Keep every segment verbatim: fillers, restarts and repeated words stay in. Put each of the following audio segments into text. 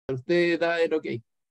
Usted da el ok.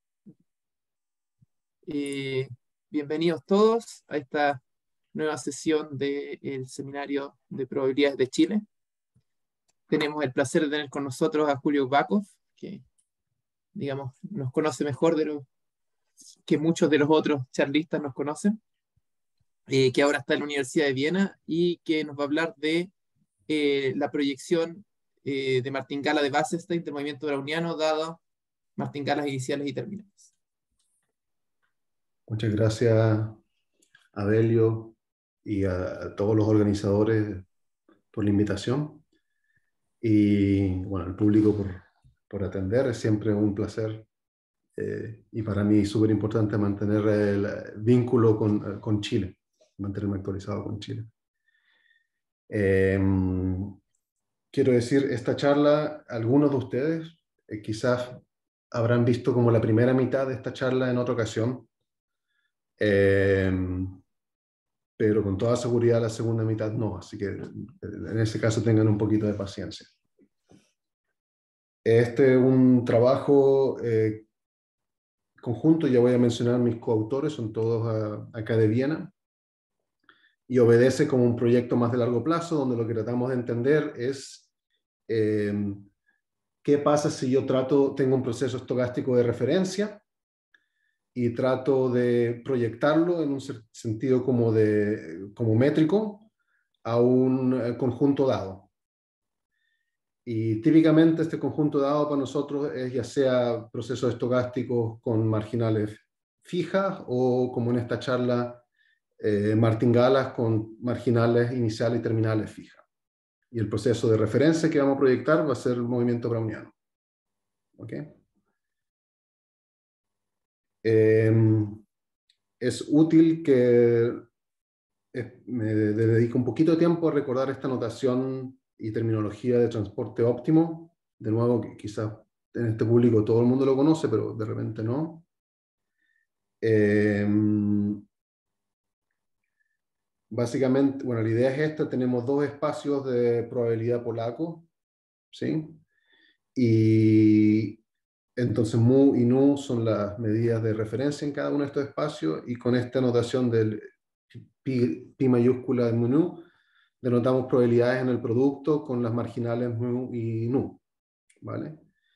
Eh, Bienvenidos todos a esta nueva sesión del Seminario de Probabilidades de Chile. Tenemos el placer de tener con nosotros a Julio Bakov, que, digamos, nos conoce mejor de lo que muchos de los otros charlistas nos conocen, eh, que ahora está en la Universidad de Viena y que nos va a hablar de eh, la proyección eh, de martingala de Wasserstein del movimiento browniano, dado martingalas iniciales y terminales. Muchas gracias, Adelio, y a, a todos los organizadores por la invitación. Y bueno, al público por, por atender. Es siempre un placer. Eh, y para mí es súper importante mantener el vínculo con, con Chile, mantenerme actualizado con Chile. Eh, quiero decir, esta charla, algunos de ustedes eh, quizás habrán visto como la primera mitad de esta charla en otra ocasión. Eh, pero con toda seguridad la segunda mitad no, así que en ese caso tengan un poquito de paciencia. Este es un trabajo eh, conjunto, ya voy a mencionar mis coautores, son todos a, acá de Viena, y obedece como un proyecto más de largo plazo, donde lo que tratamos de entender es eh, qué pasa si yo trato, tengo un proceso estocástico de referencia, y trato de proyectarlo en un sentido como, de, como métrico a un conjunto dado. Y típicamente este conjunto dado para nosotros es ya sea procesos estocásticos con marginales fijas o, como en esta charla, eh, martingalas con marginales iniciales y terminales fijas. Y el proceso de referencia que vamos a proyectar va a ser el movimiento browniano. ¿Ok? Eh, es útil que me dedico un poquito de tiempo a recordar esta notación y terminología de transporte óptimo. De nuevo, quizás en este público todo el mundo lo conoce, pero de repente no. Eh, básicamente, bueno, la idea es esta. Tenemos dos espacios de probabilidad polaco, ¿sí? Y entonces mu y nu son las medidas de referencia en cada uno de estos espacios, y con esta notación del pi, pi mayúscula de mu nu, denotamos probabilidades en el producto con las marginales mu y nu, ¿vale?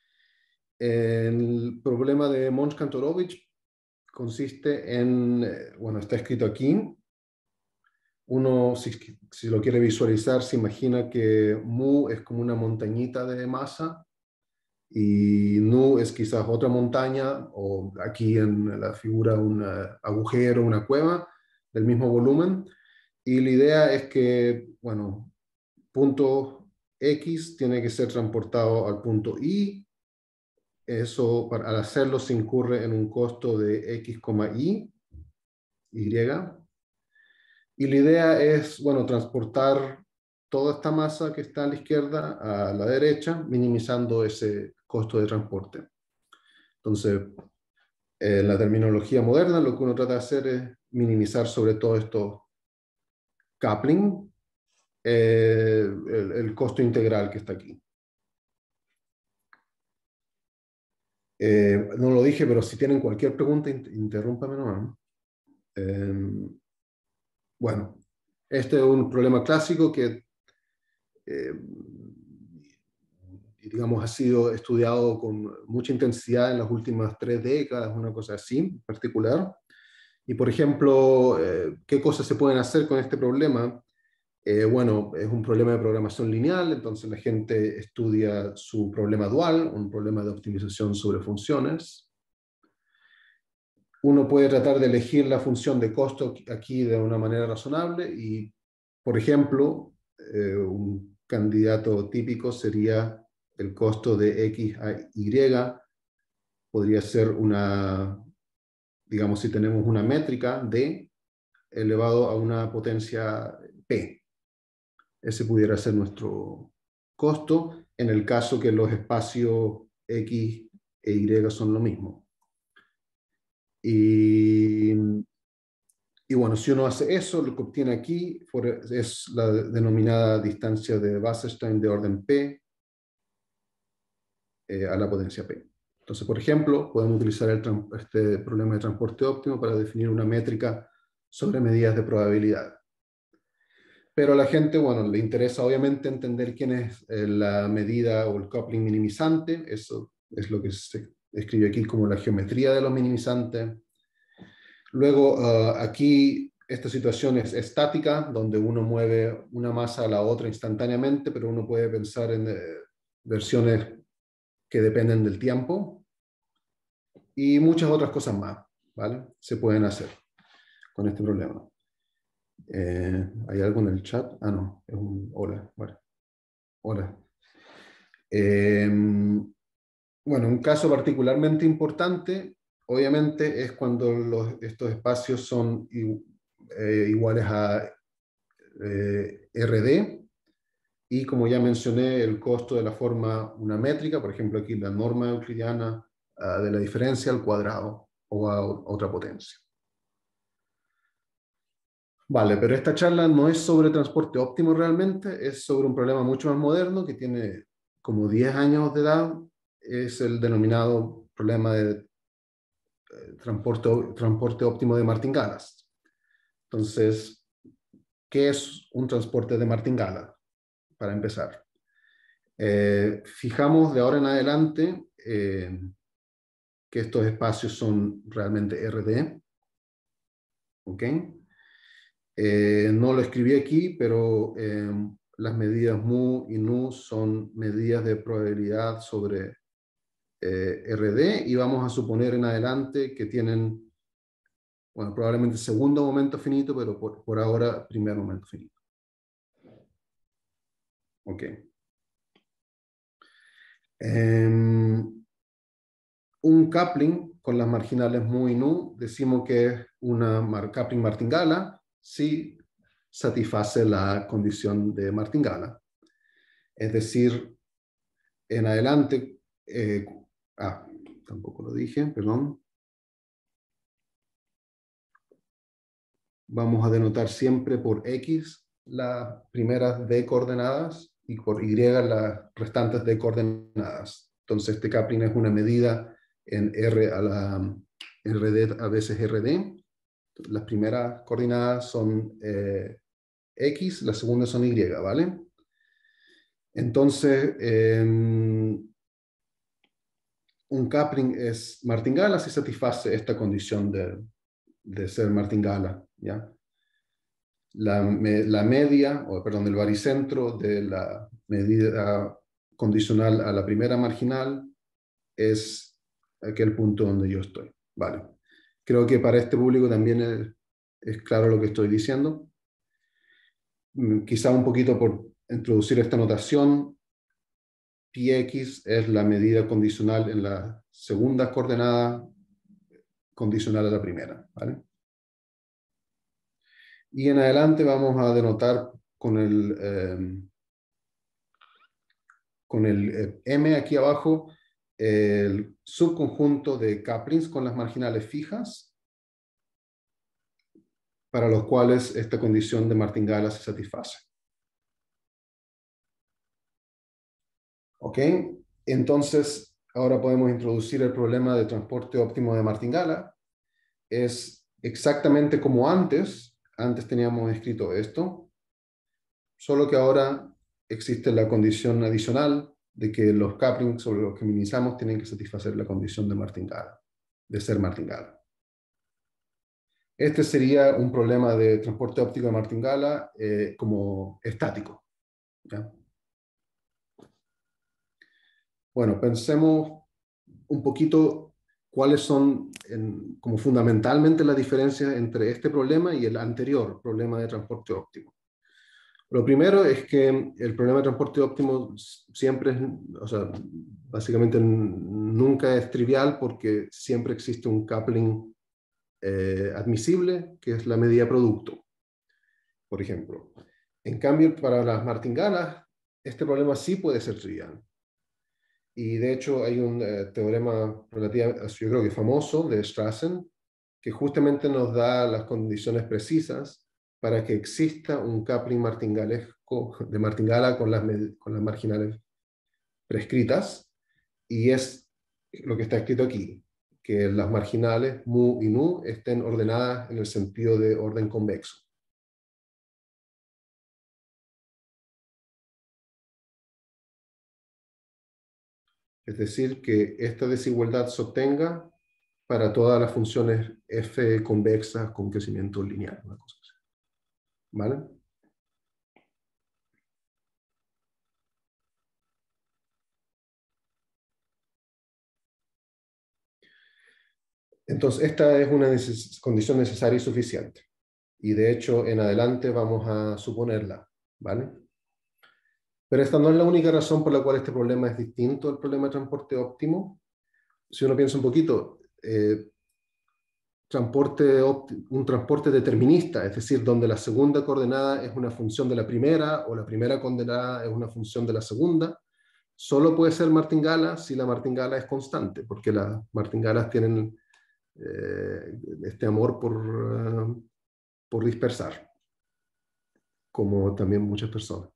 El problema de Mons-Kantorowicz consiste en, bueno, está escrito aquí. Uno, si, si lo quiere visualizar, se imagina que mu es como una montañita de masa y nu es quizás otra montaña, o aquí en la figura un agujero, una cueva del mismo volumen. Y la idea es que, bueno, punto X tiene que ser transportado al punto Y. Eso, para, al hacerlo, se incurre en un costo de X, Y, Y. Y la idea es, bueno, transportar toda esta masa que está a la izquierda a la derecha, minimizando ese costo de transporte. Entonces, en la terminología moderna, lo que uno trata de hacer es minimizar sobre todo esto coupling, eh, el, el costo integral que está aquí. Eh, no lo dije, pero si tienen cualquier pregunta, interrúmpame nomás. Eh, bueno, este es un problema clásico que, eh, digamos, ha sido estudiado con mucha intensidad en las últimas tres décadas, una cosa así en particular. Y, por ejemplo, eh, ¿qué cosas se pueden hacer con este problema? Eh, bueno, es un problema de programación lineal, entonces la gente estudia su problema dual, un problema de optimización sobre funciones. Uno puede tratar de elegir la función de costo aquí de una manera razonable y, por ejemplo, eh, un candidato típico sería el costo de X a Y. Podría ser una, digamos, si tenemos una métrica D elevado a una potencia P. Ese pudiera ser nuestro costo en el caso que los espacios X e Y son lo mismo. Y, y bueno, si uno hace eso, lo que obtiene aquí es la denominada distancia de Wasserstein de orden P eh, a la potencia P. Entonces, por ejemplo, podemos utilizar el, este problema de transporte óptimo para definir una métrica sobre medidas de probabilidad. Pero a la gente, bueno, le interesa obviamente entender quién es eh, la medida o el coupling minimizante. Eso es lo que se escribe aquí como la geometría de los minimizantes. Luego, uh, aquí esta situación es estática, donde uno mueve una masa a la otra instantáneamente, pero uno puede pensar en eh, versiones que dependen del tiempo y muchas otras cosas más, ¿vale? Se pueden hacer con este problema. Eh, ¿Hay algo en el chat? Ah, no, es un hola. Bueno, hola. Eh, bueno, un caso particularmente importante, obviamente, es cuando los, estos espacios son eh, iguales a eh, R D, y como ya mencioné, el costo de la forma una métrica, por ejemplo, aquí la norma euclidiana uh, de la diferencia al cuadrado o a otra potencia. Vale, pero esta charla no es sobre transporte óptimo realmente, es sobre un problema mucho más moderno que tiene como diez años de edad, es el denominado problema de eh, transporte, transporte óptimo de martingales. Entonces, ¿qué es un transporte de martingala? Para empezar. Eh, fijamos de ahora en adelante eh, que estos espacios son realmente R D. ¿Ok? Eh, no lo escribí aquí, pero eh, las medidas mu y nu son medidas de probabilidad sobre eh, R D, y vamos a suponer en adelante que tienen, bueno, probablemente segundo momento finito, pero por, por ahora primer momento finito. Ok. Um, un coupling con las marginales mu y nu, decimos que es una mar coupling martingala si satisface la condición de martingala. Es decir, en adelante, eh, ah, tampoco lo dije, perdón. Vamos a denotar siempre por X las primeras D coordenadas y por Y las restantes D coordenadas. Entonces este coupling es una medida en R a la R D, a veces R D. Las primeras coordenadas son eh, X, las segundas son Y, ¿vale? Entonces, eh, un coupling es martingala si satisface esta condición de, de ser martingala, ¿ya? La, me, la media, o perdón, el baricentro de la medida condicional a la primera marginal es aquel punto donde yo estoy, ¿vale? Creo que para este público también es, es claro lo que estoy diciendo. Quizá un poquito por introducir esta notación, Px es la medida condicional en la segunda coordenada condicional a la primera, ¿vale? Y en adelante vamos a denotar con el, eh, con el eh, M aquí abajo el subconjunto de couplings con las marginales fijas para los cuales esta condición de martingala se satisface. ¿Ok? Entonces, ahora podemos introducir el problema de transporte óptimo de martingala. Es exactamente como antes. Antes teníamos escrito esto, solo que ahora existe la condición adicional de que los couplings sobre los que minimizamos tienen que satisfacer la condición de martingala, de ser martingala. Este sería un problema de transporte óptico de martingala eh, como estático, ¿ya? Bueno, pensemos un poquito cuáles son en, como fundamentalmente las diferencias entre este problema y el anterior problema de transporte óptimo. Lo primero es que el problema de transporte óptimo siempre es, o sea, básicamente nunca es trivial porque siempre existe un coupling eh, admisible, que es la medida producto, por ejemplo. En cambio, para las martingalas, este problema sí puede ser trivial. Y de hecho hay un eh, teorema relativo, yo creo que famoso, de Strassen, que justamente nos da las condiciones precisas para que exista un coupling martingalesco de martingala con las, con las marginales prescritas, y es lo que está escrito aquí, que las marginales mu y nu estén ordenadas en el sentido de orden convexo. Es decir, que esta desigualdad se obtenga para todas las funciones f convexas con crecimiento lineal, una cosa así. ¿Vale? Entonces, esta es una neces- condición necesaria y suficiente. Y de hecho, en adelante vamos a suponerla. ¿Vale? Pero esta no es la única razón por la cual este problema es distinto al problema de transporte óptimo. Si uno piensa un poquito, eh, transporte un transporte determinista, es decir, donde la segunda coordenada es una función de la primera o la primera coordenada es una función de la segunda, solo puede ser martingala si la martingala es constante, porque las martingalas tienen eh, este amor por, uh, por dispersar, como también muchas personas.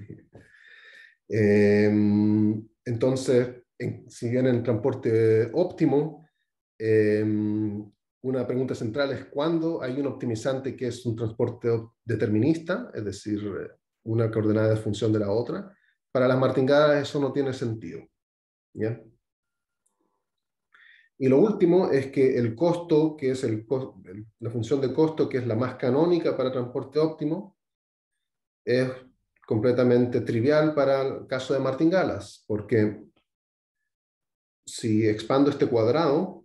eh, entonces, en, si bien en transporte óptimo, eh, una pregunta central es cuándo hay un optimizante que es un transporte determinista, es decir, una coordenada es función de la otra. Para las martingadas eso no tiene sentido. ¿Ya? Y lo último es que el costo, que es el, la función de costo, que es la más canónica para transporte óptimo, es completamente trivial para el caso de martingalas, porque si expando este cuadrado,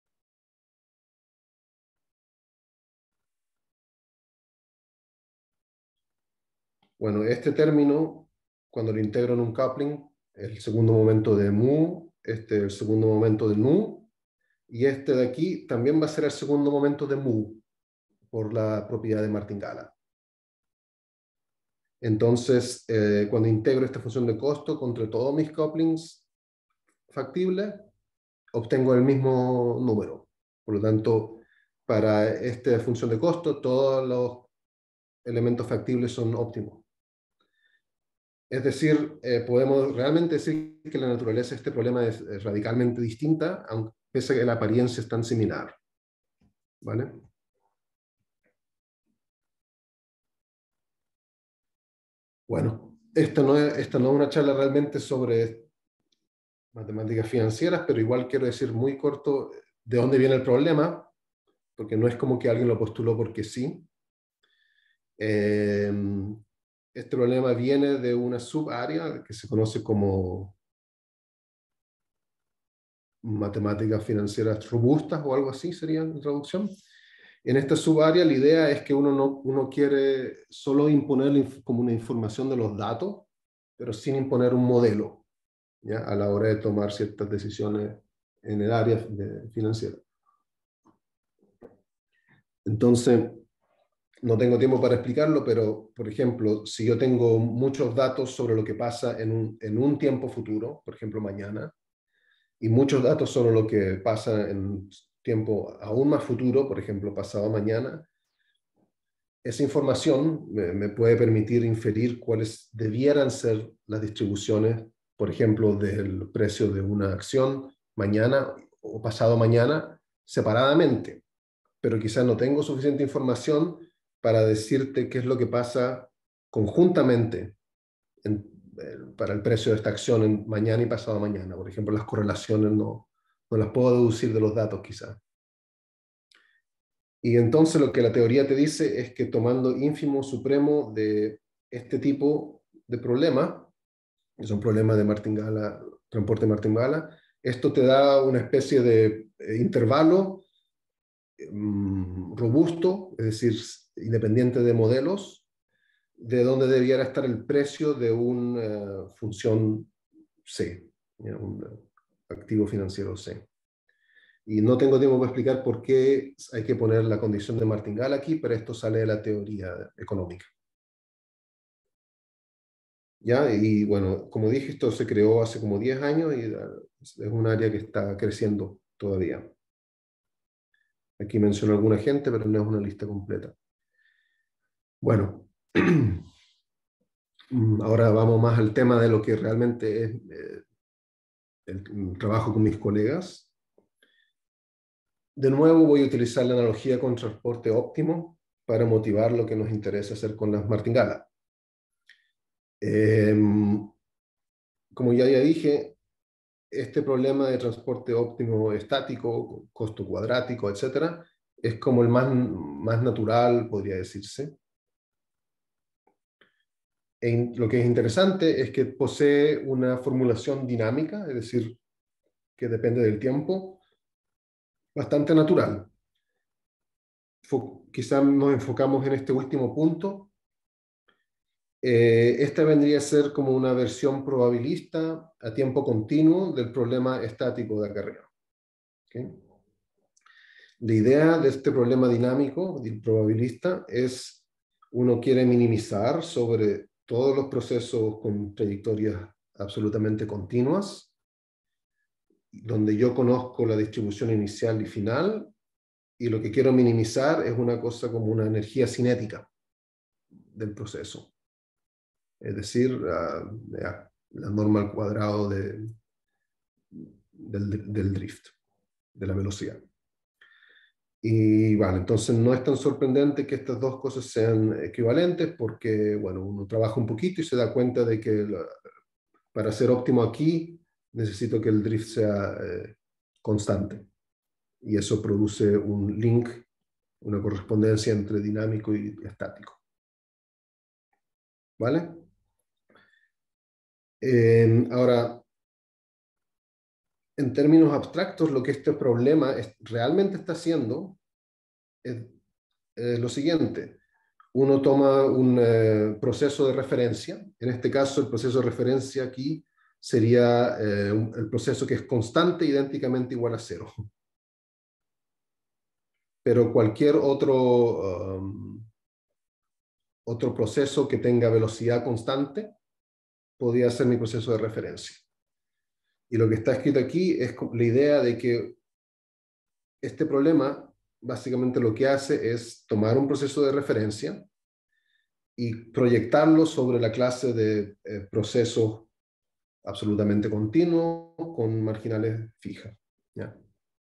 bueno, este término, cuando lo integro en un coupling, el segundo momento de mu, este el segundo momento de nu, y este de aquí también va a ser el segundo momento de mu, por la propiedad de martingala. Entonces, eh, cuando integro esta función de costo contra todos mis couplings factibles, obtengo el mismo número. Por lo tanto, para esta función de costo, todos los elementos factibles son óptimos. Es decir, eh, podemos realmente decir que la naturaleza de este problema es, es radicalmente distinta, aunque pese a que la apariencia es tan similar. ¿Vale? Bueno, esta no es, esta no es una charla realmente sobre matemáticas financieras, pero igual quiero decir muy corto de dónde viene el problema, porque no es como que alguien lo postuló porque sí. Eh, este problema viene de una subárea que se conoce como matemáticas financieras robustas o algo así sería la traducción. En esta subárea la idea es que uno, no, uno quiere solo imponer como una información de los datos, pero sin imponer un modelo, ¿ya? A la hora de tomar ciertas decisiones en el área de, financiera. Entonces, no tengo tiempo para explicarlo, pero, por ejemplo, si yo tengo muchos datos sobre lo que pasa en un, en un tiempo futuro, por ejemplo, mañana, y muchos datos sobre lo que pasa en tiempo aún más futuro, por ejemplo, pasado mañana, esa información me, me puede permitir inferir cuáles debieran ser las distribuciones, por ejemplo, del precio de una acción mañana o pasado mañana separadamente, pero quizás no tengo suficiente información para decirte qué es lo que pasa conjuntamente en, eh, para el precio de esta acción en mañana y pasado mañana. Por ejemplo, las correlaciones no, no las puedo deducir de los datos quizás. Y entonces lo que la teoría te dice es que tomando ínfimo supremo de este tipo de problema, que son problemas de martingala, transporte martingala, esto te da una especie de eh, intervalo um, robusto, es decir, independiente de modelos, de donde debiera estar el precio de una uh, función C, ¿ya? Un activo financiero C. Y no tengo tiempo para explicar por qué hay que poner la condición de martingala aquí, pero esto sale de la teoría económica. ¿Ya? Y bueno, como dije, esto se creó hace como diez años y es un área que está creciendo todavía. Aquí menciono alguna gente, pero no es una lista completa. Bueno, ahora vamos más al tema de lo que realmente es, eh, el, el trabajo con mis colegas. De nuevo voy a utilizar la analogía con transporte óptimo para motivar lo que nos interesa hacer con las martingalas. Eh, como ya, ya dije, este problema de transporte óptimo estático, costo cuadrático, etcétera, es como el más, más natural, podría decirse. E lo que es interesante es que posee una formulación dinámica, es decir, que depende del tiempo, bastante natural. Quizás nos enfocamos en este último punto. Eh, esta vendría a ser como una versión probabilista a tiempo continuo del problema estático de acá arriba. ¿Okay? La idea de este problema dinámico y probabilista es, uno quiere minimizar sobre todos los procesos con trayectorias absolutamente continuas, donde yo conozco la distribución inicial y final, y lo que quiero minimizar es una cosa como una energía cinética del proceso. Es decir, uh, la, la norma al cuadrado de, del, del drift, de la velocidad. Y bueno, entonces no es tan sorprendente que estas dos cosas sean equivalentes porque, bueno, uno trabaja un poquito y se da cuenta de que la, para ser óptimo aquí necesito que el drift sea eh, constante. Y eso produce un link, una correspondencia entre dinámico y estático. ¿Vale? Eh, ahora, en términos abstractos, lo que este problema es, realmente está haciendo es, es lo siguiente. Uno toma un eh, proceso de referencia. En este caso, el proceso de referencia aquí sería eh, un, el proceso que es constante, idénticamente igual a cero. Pero cualquier otro, um, otro proceso que tenga velocidad constante podría ser mi proceso de referencia. Y lo que está escrito aquí es la idea de que este problema básicamente lo que hace es tomar un proceso de referencia y proyectarlo sobre la clase de eh, procesos absolutamente continuos con marginales fijas. ¿Ya?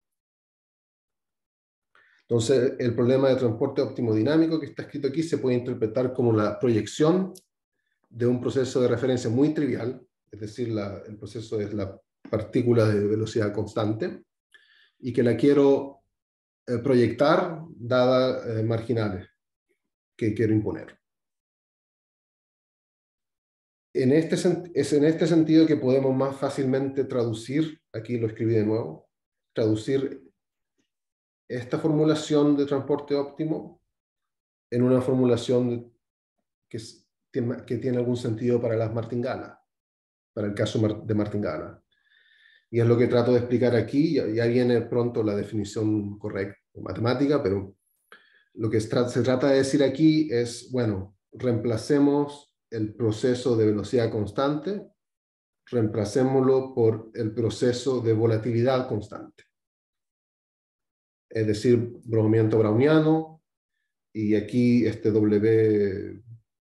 Entonces, el problema de transporte óptimo dinámico que está escrito aquí se puede interpretar como la proyección de un proceso de referencia muy trivial, es decir, la, el proceso es la partícula de velocidad constante, y que la quiero eh, proyectar dadas eh, marginales que quiero imponer. En este, es en este sentido que podemos más fácilmente traducir, aquí lo escribí de nuevo, traducir esta formulación de transporte óptimo en una formulación que, que tiene algún sentido para las martingalas, para el caso de martingala. Y es lo que trato de explicar aquí, ya, ya viene pronto la definición correcta matemática, pero lo que se trata de decir aquí es, bueno, reemplacemos el proceso de velocidad constante, reemplacémoslo por el proceso de volatilidad constante. Es decir, movimiento browniano, y aquí este W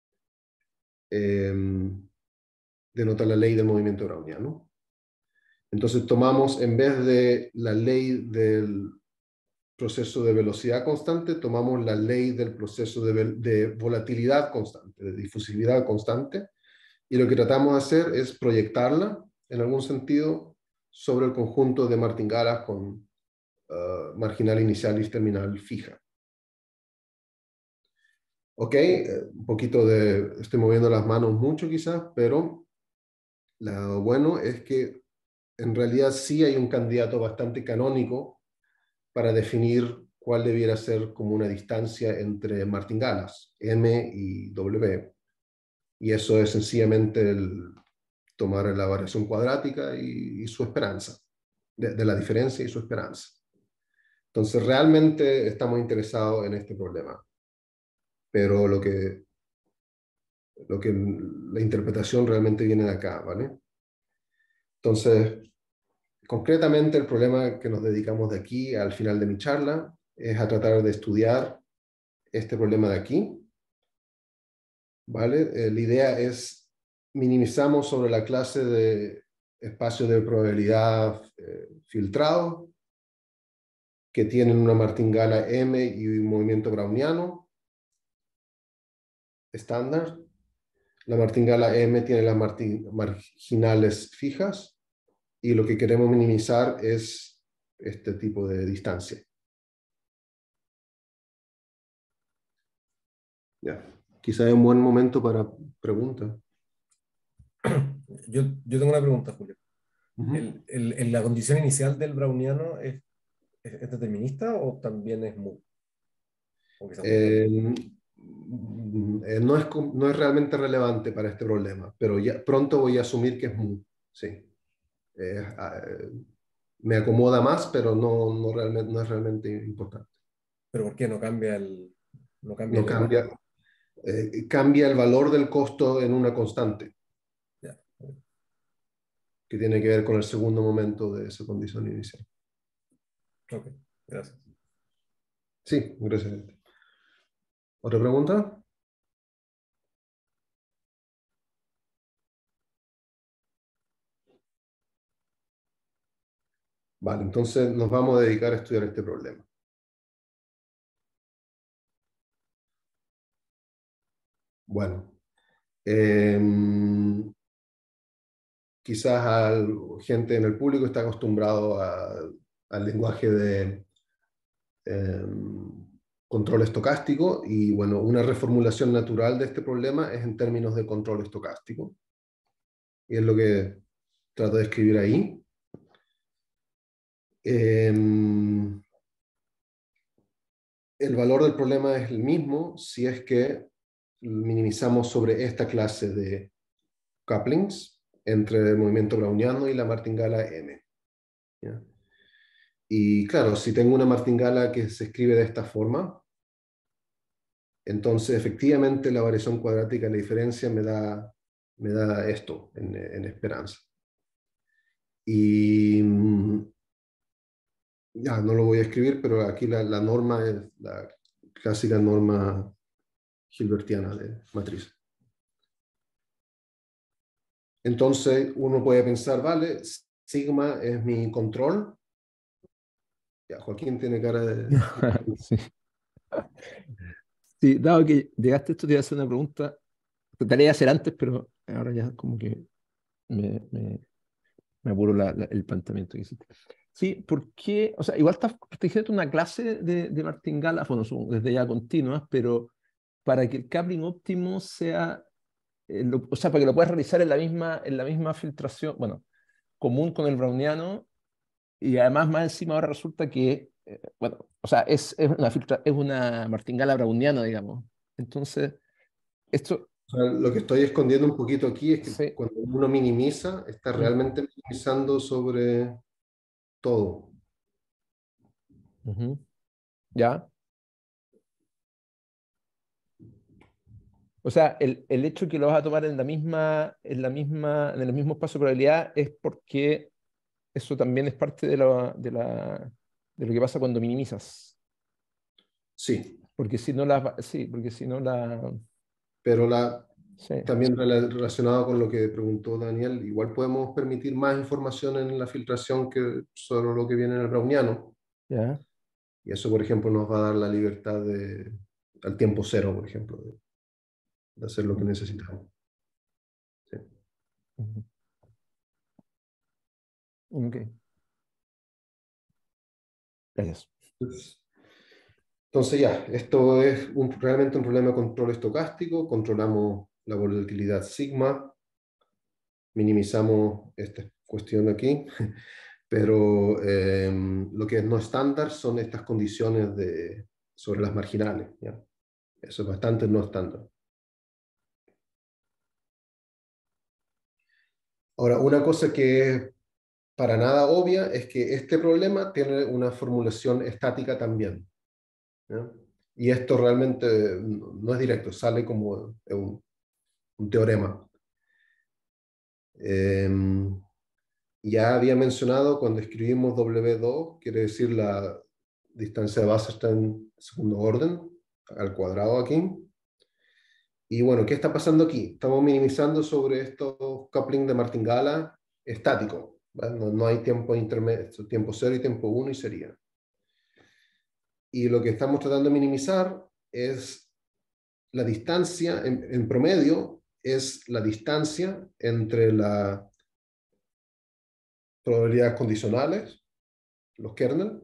eh, denota la ley del movimiento browniano. Entonces tomamos, en vez de la ley del proceso de velocidad constante, tomamos la ley del proceso de, de volatilidad constante, de difusividad constante, y lo que tratamos de hacer es proyectarla, en algún sentido, sobre el conjunto de martingalas con uh, marginal inicial y terminal fija. Ok, un poquito de, estoy moviendo las manos mucho quizás, pero lo bueno es que en realidad sí hay un candidato bastante canónico para definir cuál debiera ser como una distancia entre martingalas, M y W. Y eso es sencillamente el tomar la variación cuadrática y, y su esperanza, de, de la diferencia y su esperanza. Entonces realmente estamos interesados en este problema. Pero lo que, lo que la interpretación realmente viene de acá, ¿vale? Entonces, concretamente el problema que nos dedicamos de aquí al final de mi charla es a tratar de estudiar este problema de aquí, ¿vale? Eh, la idea es minimizamos sobre la clase de espacios de probabilidad eh, filtrados que tienen una martingala M y un movimiento browniano estándar. La martingala M tiene las marginales fijas y lo que queremos minimizar es este tipo de distancia. Ya, quizá es un buen momento para preguntas. Yo, yo tengo una pregunta, Julio. Uh-huh. ¿El, el, el, ¿La condición inicial del browniano es, es, es determinista o también es mu? Eh, eh, no, es, no es realmente relevante para este problema, pero ya pronto voy a asumir que es mu. Sí. Eh, eh, me acomoda más, pero no, no, realmente, no es realmente importante. ¿Pero por qué no cambia el...? No cambia, no el cambia, eh, cambia el valor del costo en una constante. Ya. Que tiene que ver con el segundo momento de esa condición inicial. Ok, gracias. Sí, gracias. ¿Otra pregunta? Vale, entonces nos vamos a dedicar a estudiar este problema. Bueno, eh, quizás la gente en el público está acostumbrado a, al lenguaje de eh, control estocástico y bueno, una reformulación natural de este problema es en términos de control estocástico. Y es lo que trato de escribir ahí. Eh, el valor del problema es el mismo si es que minimizamos sobre esta clase de couplings entre el movimiento browniano y la martingala M. ¿Ya? Y claro, si tengo una martingala que se escribe de esta forma, entonces efectivamente la variación cuadrática de la diferencia me da, me da esto en, en esperanza. Y ya no lo voy a escribir, pero aquí la, la norma es la clásica norma gilbertiana de matriz. Entonces uno puede pensar, vale, sigma es mi control. Ya, Joaquín tiene cara de... Sí. Sí, dado que llegaste a esto, te iba a hacer una pregunta. Te la iba a hacer antes, pero ahora ya como que me, me, me apuro la, la, el planteamiento que hiciste. Sí, ¿por qué? O sea, igual estás protegiendo una clase de, de martingala, bueno, son desde ya continuas, pero para que el coupling óptimo sea, eh, lo, o sea, para que lo puedas realizar en la misma, en la misma filtración, bueno, común con el browniano, y además más encima ahora resulta que, eh, bueno, o sea, es, es una filtra, es una martingala browniana, digamos. Entonces, esto, O sea, lo que estoy escondiendo un poquito aquí es que sí. cuando uno minimiza, está realmente minimizando sobre todo. Uh-huh. ¿Ya? O sea, el, el hecho que lo vas a tomar en la misma, en la misma, en el mismo espacio de probabilidad es porque eso también es parte de, la, de, la, de lo que pasa cuando minimizas. Sí, Porque si no la, sí, porque si no la, pero la, sí, también rela- relacionado con lo que preguntó Daniel, igual podemos permitir más información en la filtración que solo lo que viene en el browniano. ya. Y eso, por ejemplo, nos va a dar la libertad de, al tiempo cero, por ejemplo, de, de hacer lo que necesitamos. Sí. Uh-huh. Ok. Gracias. Entonces, entonces ya, esto es un, realmente un problema de control estocástico, controlamos la volatilidad sigma, minimizamos esta cuestión aquí, pero eh, lo que es no estándar son estas condiciones de, sobre las marginales, ¿ya? Eso es bastante no estándar. Ahora, una cosa que es para nada obvia es que este problema tiene una formulación estática también, ¿ya? Y esto realmente no es directo, sale como un, un teorema. Eh, ya había mencionado cuando escribimos W dos, quiere decir la distancia de base está en segundo orden, al cuadrado aquí. Y bueno, ¿qué está pasando aquí? Estamos minimizando sobre estos coupling de martingala estático, ¿vale? No, no hay tiempo intermedio, tiempo cero y tiempo uno y sería. Y lo que estamos tratando de minimizar es la distancia, en, en promedio, es la distancia entre las probabilidades condicionales, los kernel,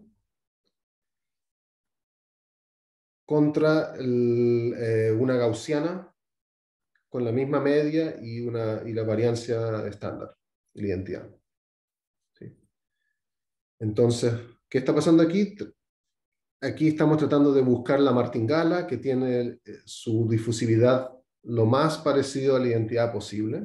contra el, eh, una gaussiana con la misma media y, una, y la variancia estándar, la identidad. ¿Sí? Entonces, ¿qué está pasando aquí? Aquí estamos tratando de buscar la martingala que tiene eh, su difusividad lo más parecido a la identidad posible.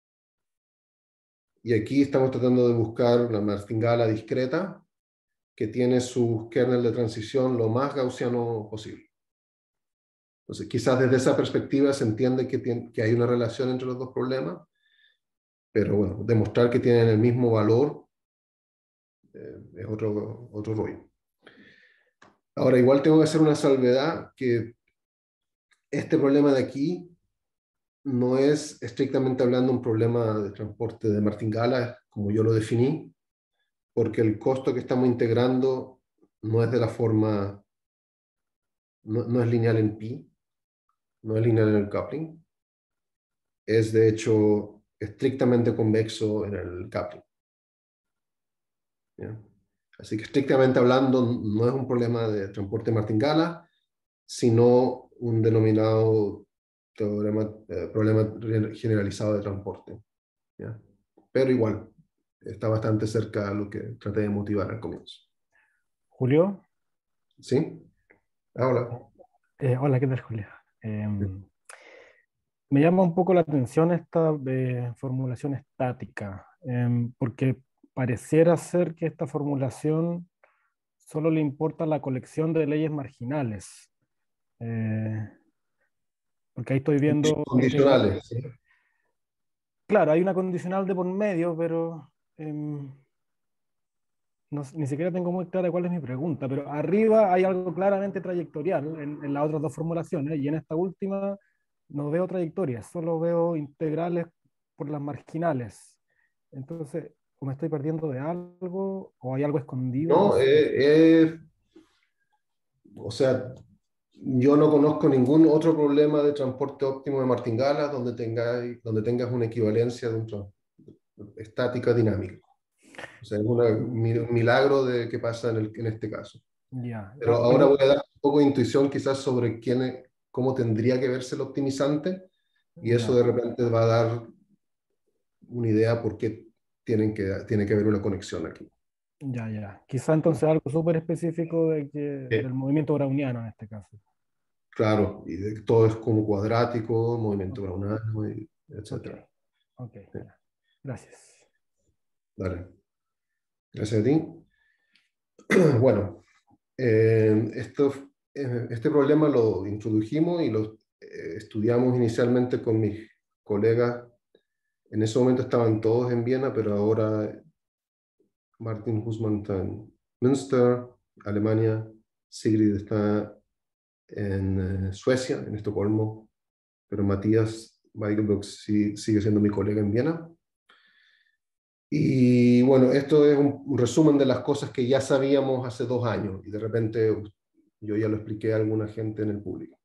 Y aquí estamos tratando de buscar la martingala discreta que tiene sus kernel de transición lo más gaussiano posible. Entonces, quizás desde esa perspectiva se entiende que, tiene, que hay una relación entre los dos problemas, pero bueno, demostrar que tienen el mismo valor eh, es otro, otro rollo. Ahora, igual tengo que hacer una salvedad que este problema de aquí no es estrictamente hablando un problema de transporte de martingala, como yo lo definí, porque el costo que estamos integrando no es de la forma, no, no es lineal en pi, no es lineal en el coupling, es de hecho estrictamente convexo en el coupling. ¿Ya? Así que estrictamente hablando no es un problema de transporte martingala, sino un denominado teorema, eh, problema generalizado de transporte. ¿Ya? Pero igual, está bastante cerca a lo que traté de motivar al comienzo. Julio. ¿Sí? Ah, hola. Eh, hola, ¿qué tal, Julio? Eh, me llama un poco la atención esta eh, formulación estática, eh, porque pareciera ser que esta formulación solo le importa la colección de leyes marginales. Eh, porque ahí estoy viendo... Condicionales. ¿Sí? Claro, hay una condicional de por medio, pero eh, no, ni siquiera tengo muy clara cuál es mi pregunta, pero arriba hay algo claramente trayectorial en, en las otras dos formulaciones, y en esta última no veo trayectorias, solo veo integrales por las marginales. Entonces, o me estoy perdiendo de algo, o hay algo escondido. No, No sé. eh, eh, o sea, yo no conozco ningún otro problema de transporte óptimo de martingala donde tengas, donde tengas una equivalencia de un estática dinámica. O sea, es una, un milagro de que pasa en, el, en este caso. Ya, Pero ah, ahora algo- voy a dar un poco de intuición quizás sobre quién, cómo tendría que verse el optimizante, y eso ya, de repente va a dar una idea por qué tienen que, tiene que haber una conexión aquí. ya, ya. Quizá entonces algo súper específico de que, del Sí. movimiento browniano en este caso. Claro, y de, todo es como cuadrático, movimiento Ok, browniano, y ok, etcétera. ok, Sí. ya. Gracias. Dale. Gracias a ti. Bueno, eh, esto, eh, este problema lo introdujimos y lo eh, estudiamos inicialmente con mis colegas. En ese momento estaban todos en Viena, pero ahora Martin Husmann está en Münster, Alemania. Sigrid está en eh, Suecia, en Estocolmo, pero Matías Weigelbrock sí, sigue siendo mi colega en Viena. Y bueno, esto es un, un resumen de las cosas que ya sabíamos hace dos años y de repente yo ya lo expliqué a alguna gente en el público.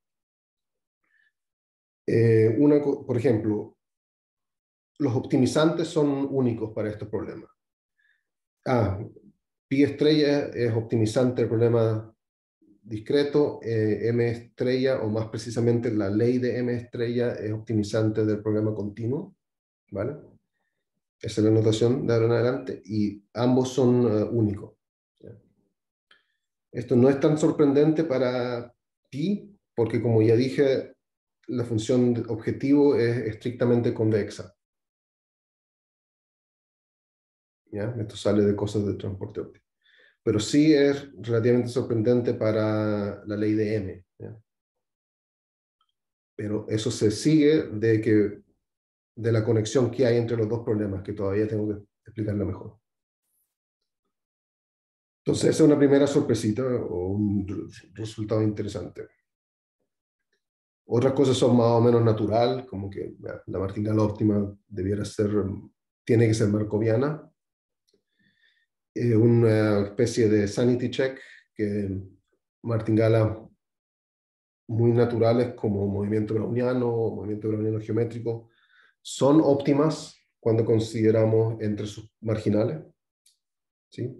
Eh, una, por ejemplo, los optimizantes son únicos para estos problemas. Ah, pi estrella es optimizante del problema discreto, eh, m estrella, o más precisamente la ley de m estrella, es optimizante del problema continuo, ¿vale? Esa es la notación de ahora en adelante, y ambos son uh, únicos. ¿Ya? Esto no es tan sorprendente para pi, porque como ya dije, la función objetivo es estrictamente convexa. ¿Ya? Esto sale de cosas de transporte óptico. Pero sí es relativamente sorprendente para la ley de M. ¿Ya? Pero eso se sigue de, que, de la conexión que hay entre los dos problemas, que todavía tengo que explicarlo mejor. Entonces, esa es una primera sorpresita o un resultado interesante. Otras cosas son más o menos natural, como que la martingala óptima debiera ser tiene que ser markoviana. Eh, una especie de sanity check que martingalas muy naturales como movimiento browniano o movimiento browniano geométrico son óptimas cuando consideramos entre sus marginales, ¿sí?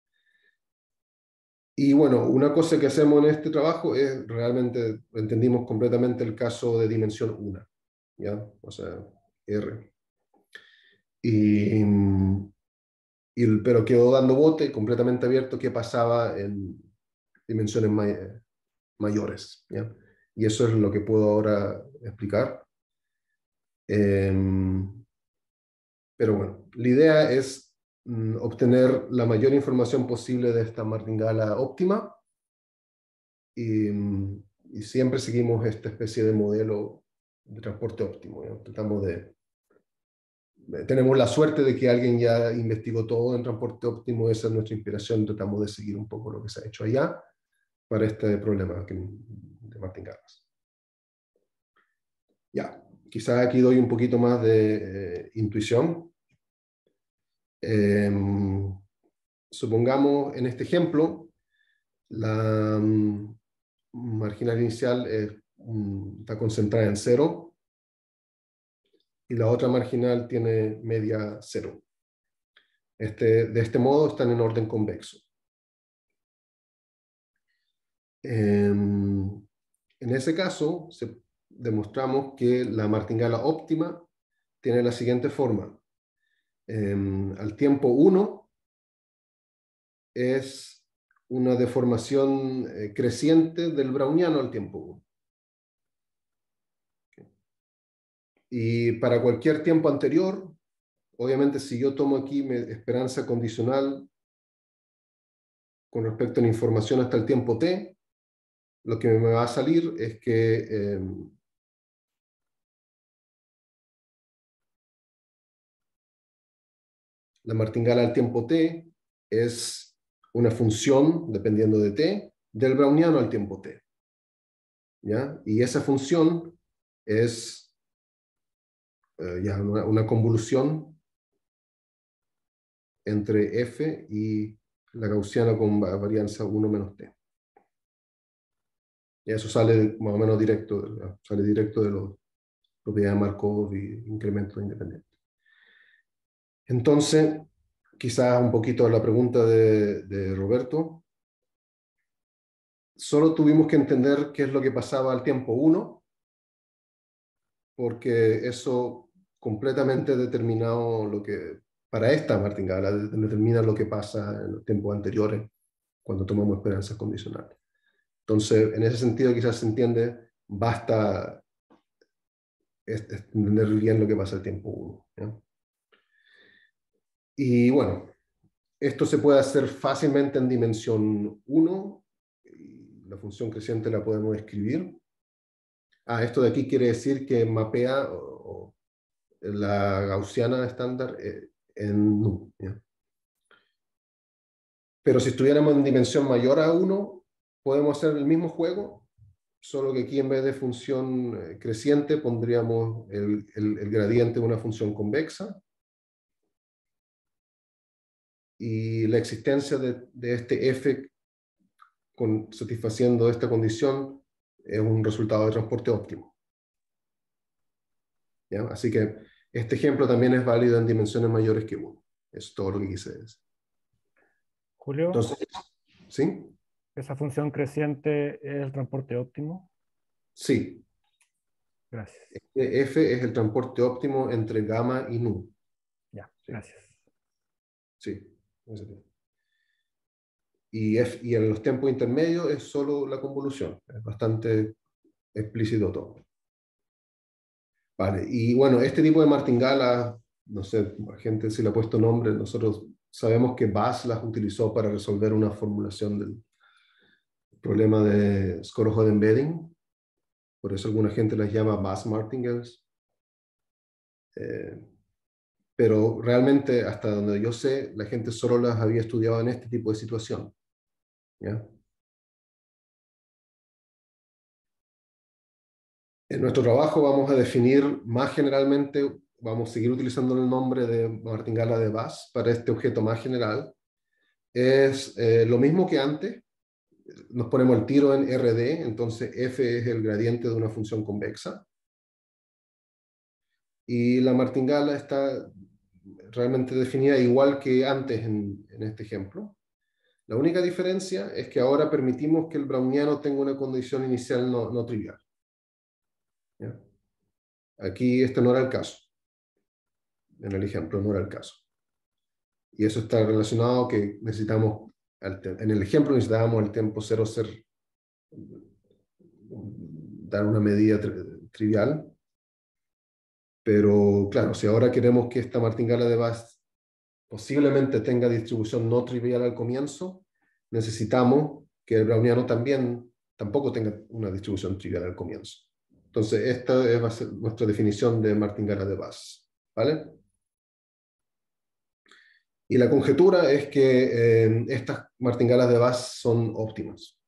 Y bueno, una cosa que hacemos en este trabajo es realmente, entendimos completamente el caso de dimensión uno, ¿ya? O sea, R. Y, y, pero quedó dando bote, completamente abierto, qué pasaba en dimensiones may mayores, ¿ya? Y eso es lo que puedo ahora explicar. Eh, pero bueno, la idea es mm, obtener la mayor información posible de esta martingala óptima y, y siempre seguimos esta especie de modelo de transporte óptimo, ¿ya? Tratamos de Tenemos la suerte de que alguien ya investigó todo en transporte óptimo, esa es nuestra inspiración, tratamos de seguir un poco lo que se ha hecho allá para este problema de martingalas. Ya, quizás aquí doy un poquito más de eh, intuición. Eh, supongamos en este ejemplo, la um, marginal inicial es, um, está concentrada en cero y la otra marginal tiene media cero. Este, de este modo están en orden convexo. En, en ese caso, se, demostramos que la martingala óptima tiene la siguiente forma. Eh, al tiempo uno es una deformación eh, creciente del browniano al tiempo uno. Y para cualquier tiempo anterior, obviamente si yo tomo aquí mi esperanza condicional con respecto a la información hasta el tiempo t, lo que me va a salir es que eh, la martingala al tiempo t es una función, dependiendo de t, del browniano al tiempo t. ¿Ya? Y esa función es eh, ya una, una convolución entre f y la gaussiana con varianza uno menos t. Y eso sale más o menos directo, sale directo de las propiedades de Markov y incrementos independientes. Entonces, quizás un poquito a la pregunta de, de Roberto, solo tuvimos que entender qué es lo que pasaba al tiempo uno, porque eso completamente determinado lo que, para esta martingala, determina lo que pasa en los tiempos anteriores cuando tomamos esperanzas condicionales. Entonces, en ese sentido quizás se entiende, basta entender bien lo que pasa al tiempo uno, ¿ya? Y bueno, esto se puede hacer fácilmente en dimensión uno, y la función creciente la podemos escribir. Ah, esto de aquí quiere decir que mapea o, o la gaussiana estándar eh, en nu, ¿ya? Pero si estuviéramos en dimensión mayor a uno, podemos hacer el mismo juego, solo que aquí en vez de función eh, creciente pondríamos el, el, el gradiente de una función convexa. Y la existencia de, de este f con, satisfaciendo esta condición es un resultado de transporte óptimo. ¿Ya? Así que este ejemplo también es válido en dimensiones mayores que uno. Es todo lo que quise decir. Julio, Entonces, ¿sí? ¿esa función creciente es el transporte óptimo? Sí. Gracias. Este f es el transporte óptimo entre gamma y nu. Ya, ¿Sí? gracias. Sí. Y, F, y en los tiempos intermedios es solo la convolución. Es bastante explícito todo. Vale, y bueno, este tipo de martingala, no sé, la gente si le ha puesto nombre, nosotros sabemos que Bass las utilizó para resolver una formulación del problema de Skorohod embedding, por eso alguna gente las llama Bass martingales. Eh, pero realmente, hasta donde yo sé, la gente solo las había estudiado en este tipo de situación. ¿Ya? En nuestro trabajo vamos a definir más generalmente vamos a seguir utilizando el nombre de martingala de Bass para este objeto más general, es eh, lo mismo que antes. Nos ponemos el tiro en R D, entonces F es el gradiente de una función convexa. Y la martingala está realmente definida igual que antes en, en este ejemplo. La única diferencia es que ahora permitimos que el browniano tenga una condición inicial no, no trivial. ¿Ya? Aquí este no era el caso. En el ejemplo no era el caso. Y eso está relacionado que necesitamos, en el ejemplo necesitábamos el tiempo cero ser, dar una medida tri trivial. Pero claro, si ahora queremos que esta martingala de Bass posiblemente tenga distribución no trivial al comienzo, necesitamos que el browniano también tampoco tenga una distribución trivial al comienzo. Entonces, esta es, va a ser nuestra definición de martingala de Bass. ¿Vale? Y la conjetura es que eh, estas martingalas de Bass son óptimas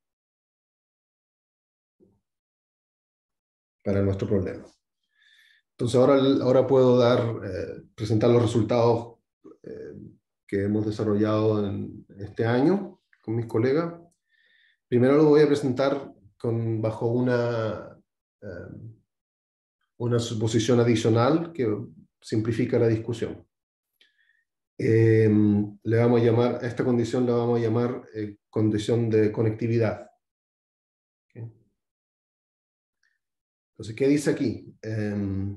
para nuestro problema. Entonces ahora, ahora puedo dar, eh, presentar los resultados eh, que hemos desarrollado en este año con mis colegas. Primero lo voy a presentar con, bajo una, eh, una suposición adicional que simplifica la discusión. Eh, le vamos a llamar, a esta condición la vamos a llamar eh, condición de conectividad. ¿Okay? Entonces, ¿qué dice aquí? Eh,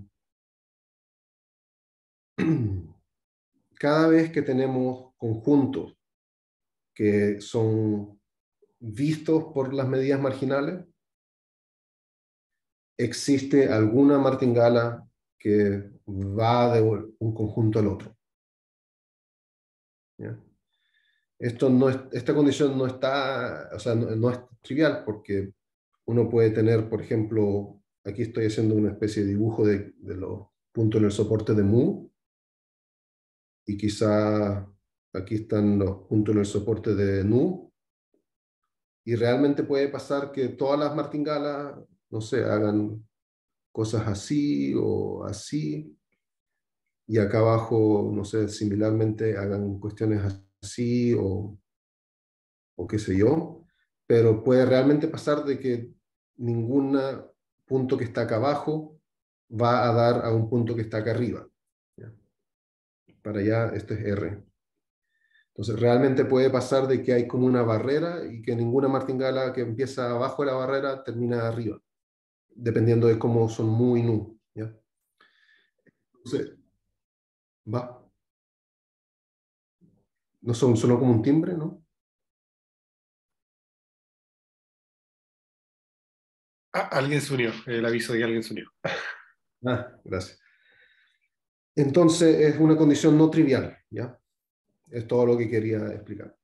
cada vez que tenemos conjuntos que son vistos por las medidas marginales, existe alguna martingala que va de un conjunto al otro. ¿Ya? Esto no es, esta condición no está, o sea, no, no es trivial, porque uno puede tener, por ejemplo, aquí estoy haciendo una especie de dibujo de, de los puntos en el soporte de mu, y quizá aquí están los puntos en el soporte de nu, y realmente puede pasar que todas las martingalas, no sé, hagan cosas así o así, y acá abajo, no sé, similarmente hagan cuestiones así o, o qué sé yo, pero puede realmente pasar de que ningún punto que está acá abajo va a dar a un punto que está acá arriba. ¿Ya? Para allá, esto es R. Entonces, realmente puede pasar de que hay como una barrera y que ninguna martingala que empieza abajo de la barrera termina arriba, dependiendo de cómo son mu y nu. ¿Ya? Entonces, va. No son solo como un timbre, ¿no? Ah, alguien se unió, el aviso de que alguien se unió. Ah, gracias. Entonces, es una condición no trivial, ¿ya? Es todo lo que quería explicar.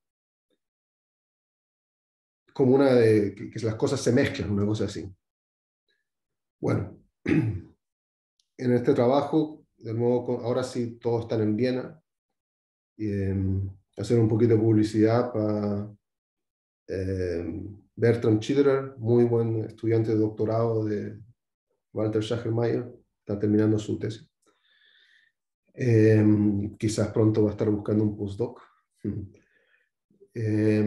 Como una de que, que las cosas se mezclan, una cosa así. Bueno, en este trabajo, de nuevo, ahora sí todos están en Viena. Y, eh, hacer un poquito de publicidad para eh, Bertram Schitterer, muy buen estudiante de doctorado de Walter Schachermayer, está terminando su tesis. Eh, quizás pronto va a estar buscando un postdoc. Eh,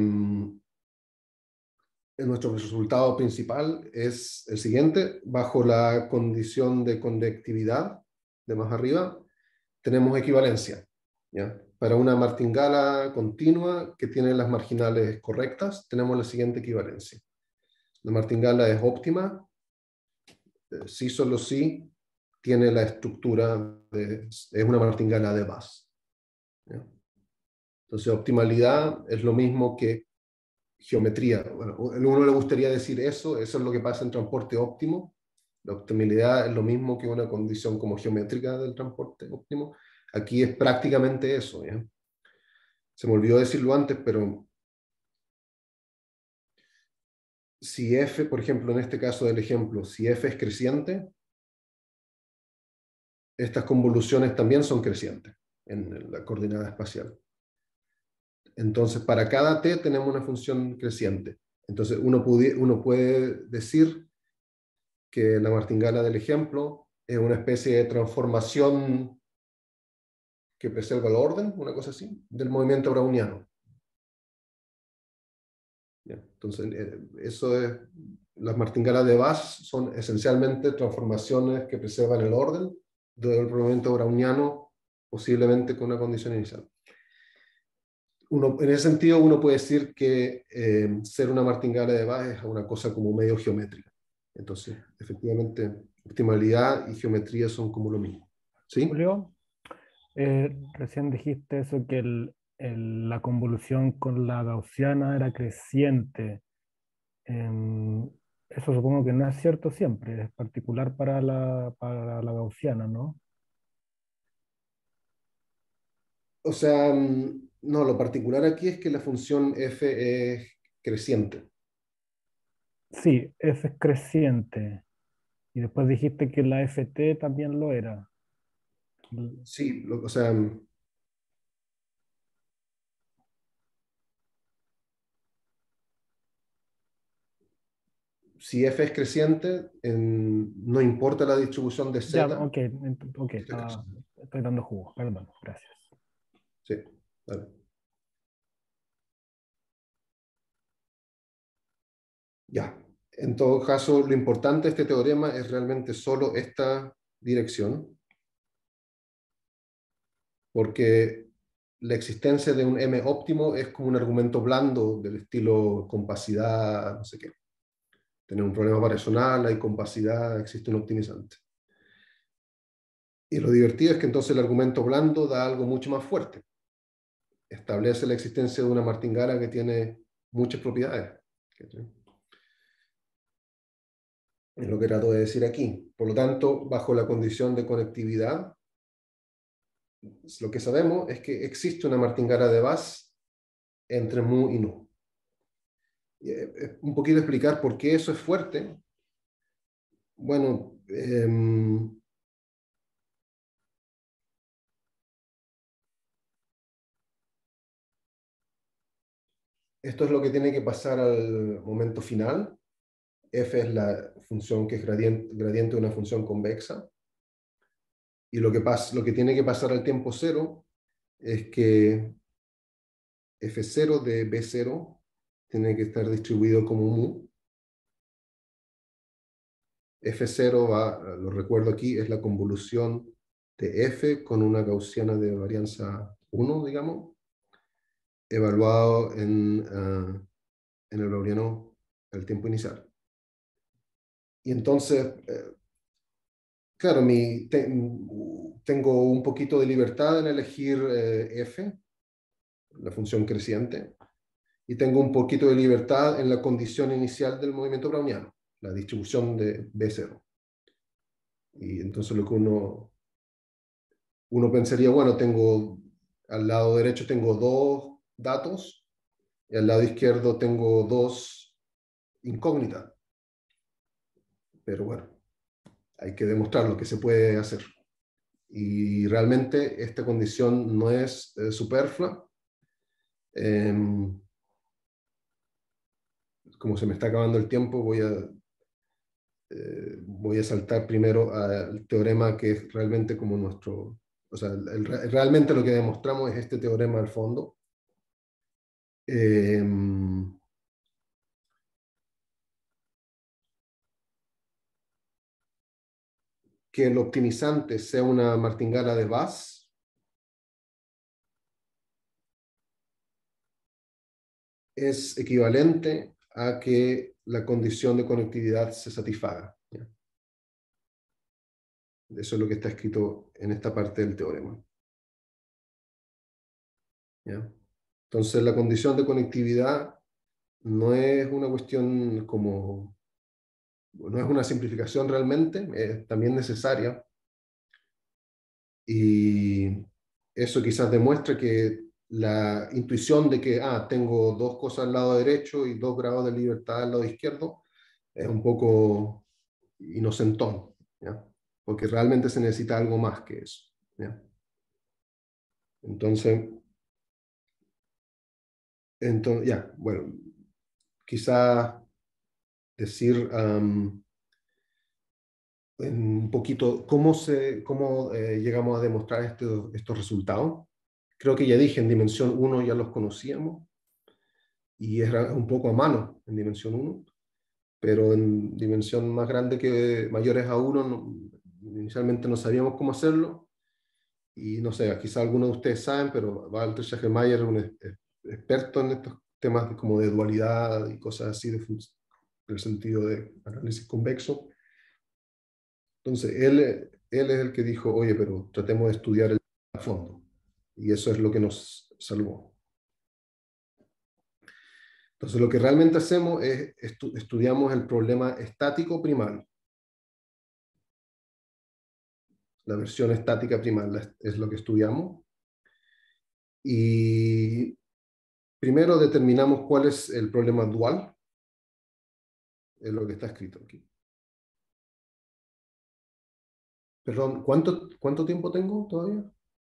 nuestro resultado principal es el siguiente. Bajo la condición de convectividad de más arriba, tenemos equivalencia, ¿ya? Para una martingala continua que tiene las marginales correctas, tenemos la siguiente equivalencia. La martingala es óptima, sí solo sí tiene la estructura, de, es una martingala de Bass. ¿Ya? Entonces, optimalidad es lo mismo que geometría. Bueno, a uno le gustaría decir eso, eso es lo que pasa en transporte óptimo. La optimalidad es lo mismo que una condición como geométrica del transporte óptimo. Aquí es prácticamente eso, ¿ya? Se me olvidó decirlo antes, pero si f, por ejemplo, en este caso del ejemplo, si f es creciente, estas convoluciones también son crecientes en la coordenada espacial. Entonces, para cada t tenemos una función creciente. Entonces, uno puede, uno puede decir que la martingala del ejemplo es una especie de transformación que preserva el orden, una cosa así, del movimiento browniano. ¿Ya? Entonces, eh, eso es, las martingalas de Bass son esencialmente transformaciones que preservan el orden del movimiento browniano, posiblemente con una condición inicial. Uno, en ese sentido, uno puede decir que eh, ser una martingala de Bass es una cosa como medio geométrica. Entonces, efectivamente, optimalidad y geometría son como lo mismo. ¿Sí? Julio, eh, recién dijiste eso, que el- el- la convolución con la gaussiana era creciente. Em, Eso supongo que no es cierto siempre, es particular para la, para la gaussiana, ¿no? O sea, mm, no, lo particular aquí es que la función f es creciente. Sí, F es creciente. Y después dijiste que la F T también lo era. Sí, lo- o sea, mm, si f es creciente, en- no importa la distribución de Ya, z, ok, ent- ok, esto es estaba- creciente. estoy dando jugo, perdón, gracias. Sí, vale. Ya. En todo caso, lo importante de este teorema es realmente solo esta dirección, porque la existencia de un M óptimo es como un argumento blando del estilo compacidad, no sé qué. Tener un problema variacional, hay compacidad, existe un optimizante. Y lo divertido es que entonces el argumento blando da algo mucho más fuerte. Establece la existencia de una martingala que tiene muchas propiedades. Es lo que trato de decir aquí. Por lo tanto, bajo la condición de conectividad, lo que sabemos es que existe una martingala de Bass entre mu y nu. Y, eh, un poquito explicar por qué eso es fuerte. Bueno, eh, esto es lo que tiene que pasar al momento final. F es la función que es gradiente, gradiente de una función convexa. Y lo que, pasa, lo que tiene que pasar al tiempo cero es que F cero de B cero tiene que estar distribuido como mu. F cero va, lo recuerdo aquí, es la convolución de F con una gaussiana de varianza uno, digamos, evaluado en, uh, en el browniano el tiempo inicial. Y entonces, eh, claro, mi, te, tengo un poquito de libertad en elegir eh, F, la función creciente, y tengo un poquito de libertad en la condición inicial del movimiento browniano, la distribución de B cero. Y entonces lo que uno, uno pensaría, bueno, tengo al lado derecho tengo dos datos y al lado izquierdo tengo dos incógnitas. Pero bueno, hay que demostrar lo que se puede hacer. Y realmente esta condición no es eh, superflua. Eh, como se me está acabando el tiempo, voy a, eh, voy a saltar primero al teorema que es realmente como nuestro... O sea, el, el, realmente lo que demostramos es este teorema al fondo. Eh, que el optimizante sea una martingala de Bass es equivalente a que la condición de conectividad se satisfaga. ¿Ya? Eso es lo que está escrito en esta parte del teorema. ¿Ya? Entonces, la condición de conectividad no es una cuestión como, no es una simplificación realmente, es también necesaria. Y eso quizás demuestra que la intuición de que ah, tengo dos cosas al lado derecho y dos grados de libertad al lado izquierdo es un poco inocentón, ¿ya? Porque realmente se necesita algo más que eso. ¿Ya? Entonces, entonces, ya, bueno, quizás decir, um, un poquito cómo, se, cómo eh, llegamos a demostrar este, estos resultados. Creo que ya dije, en dimensión uno ya los conocíamos y era un poco a mano en dimensión uno, pero en dimensión más grande que mayores a uno, no, inicialmente no sabíamos cómo hacerlo. Y no sé, quizá algunos de ustedes saben, pero Walter Schachelmayer es un es, experto en estos temas de, como de dualidad y cosas así, de del sentido de análisis convexo. Entonces, él, él es el que dijo, oye, pero tratemos de estudiar el a fondo. Y eso es lo que nos salvó. Entonces, lo que realmente hacemos es estu estudiamos el problema estático primal. La versión estática primal es lo que estudiamos. Y primero determinamos cuál es el problema dual. Es lo que está escrito aquí. Perdón, ¿cuánto, cuánto tiempo tengo todavía?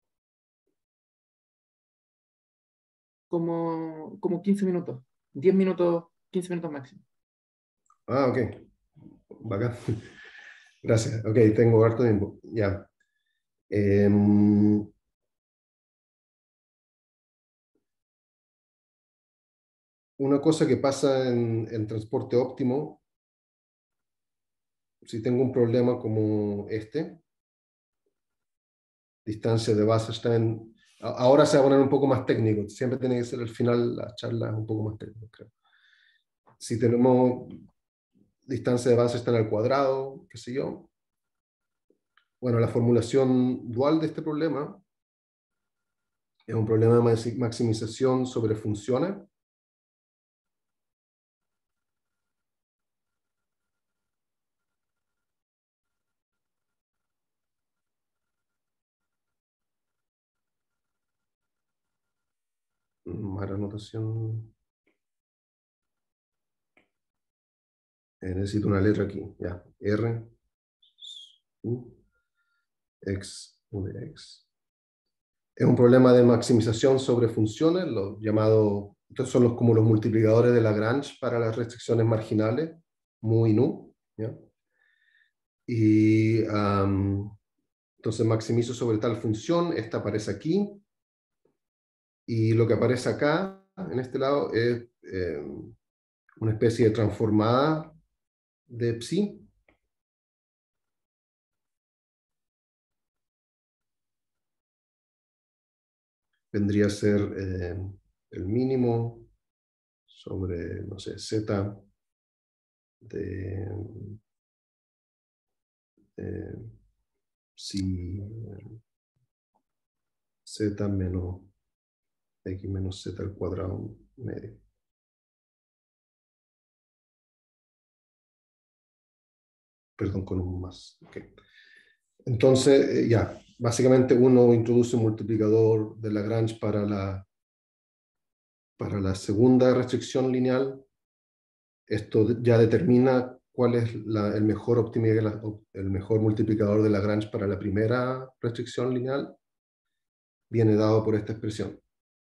Como, como quince minutos, diez minutos, quince minutos máximo. Ah, ok. Bacán. Gracias. Ok, tengo harto tiempo. Ya. Eh, una cosa que pasa en, en transporte óptimo, si tengo un problema como este, distancia de Wasserstein, ahora se va a poner un poco más técnico, siempre tiene que ser al final la charla un poco más técnica, creo. Si tenemos distancia de Wasserstein al cuadrado, qué sé yo, bueno, la formulación dual de este problema es un problema de maximización sobre funciones. Mala anotación. Eh, necesito una letra aquí. Ya. R. U. X. U de X. Es un problema de maximización sobre funciones, los llamados, estos son los, como los multiplicadores de Lagrange para las restricciones marginales, mu y nu. ¿Ya? Y um, entonces maximizo sobre tal función, esta aparece aquí, y lo que aparece acá, en este lado, es eh, una especie de transformada de psi. Vendría a ser eh, el mínimo sobre, no sé, z de eh, psi z menos x menos z al cuadrado medio. Perdón, con un más. Okay. Entonces, eh, ya, básicamente uno introduce un multiplicador de Lagrange para la, para la segunda restricción lineal. Esto ya determina cuál es la, el, mejor el mejor multiplicador de Lagrange para la primera restricción lineal. Viene dado por esta expresión.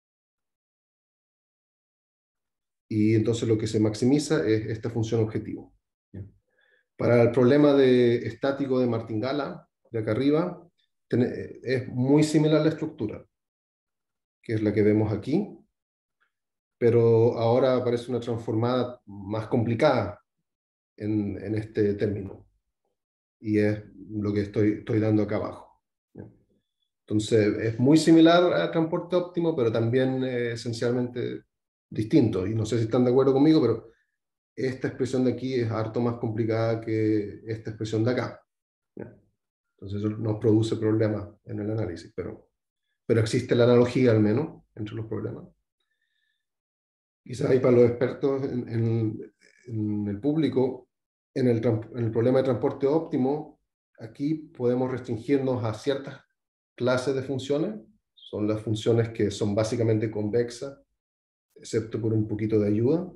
Y entonces lo que se maximiza es esta función objetivo. Para el problema de estático de Martingala, de acá arriba, es muy similar la estructura, que es la que vemos aquí, pero ahora aparece una transformada más complicada en, en este término, y es lo que estoy, estoy dando acá abajo. Entonces, es muy similar a transporte óptimo, pero también eh, esencialmente distinto, y no sé si están de acuerdo conmigo, pero esta expresión de aquí es harto más complicada que esta expresión de acá. Entonces eso nos produce problemas en el análisis, pero, pero existe la analogía al menos entre los problemas. Quizás ahí para los expertos en, en, en el público, en el, en el problema de transporte óptimo, aquí podemos restringirnos a ciertas clases de funciones. Son las funciones que son básicamente convexas, excepto por un poquito de ayuda.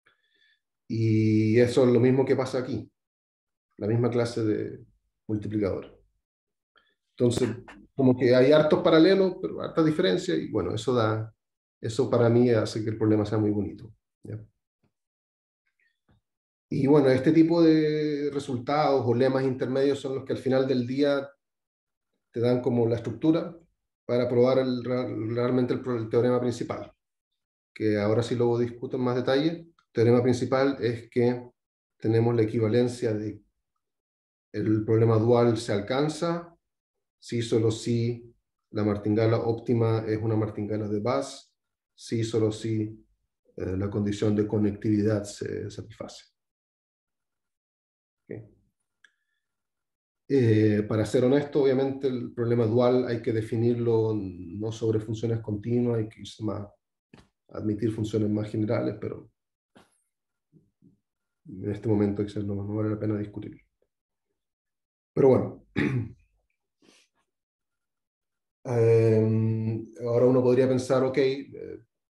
Y eso es lo mismo que pasa aquí, la misma clase de multiplicador. Entonces, como que hay hartos paralelos, pero harta diferencia, y bueno, eso da, eso para mí hace que el problema sea muy bonito. ¿Ya? Y bueno, este tipo de resultados o lemas intermedios son los que al final del día te dan como la estructura para probar el, realmente el, el teorema principal, que ahora sí lo discuto en más detalle. El teorema principal es que tenemos la equivalencia de el problema dual se alcanza si solo si la martingala óptima es una martingala de Bass, si solo si eh, la condición de conectividad se satisface. Okay. Eh, para ser honesto, obviamente el problema dual hay que definirlo no sobre funciones continuas, hay que irse más, admitir funciones más generales, pero en este momento no, no vale la pena discutirlo. Pero bueno, eh, ahora uno podría pensar, ok, eh,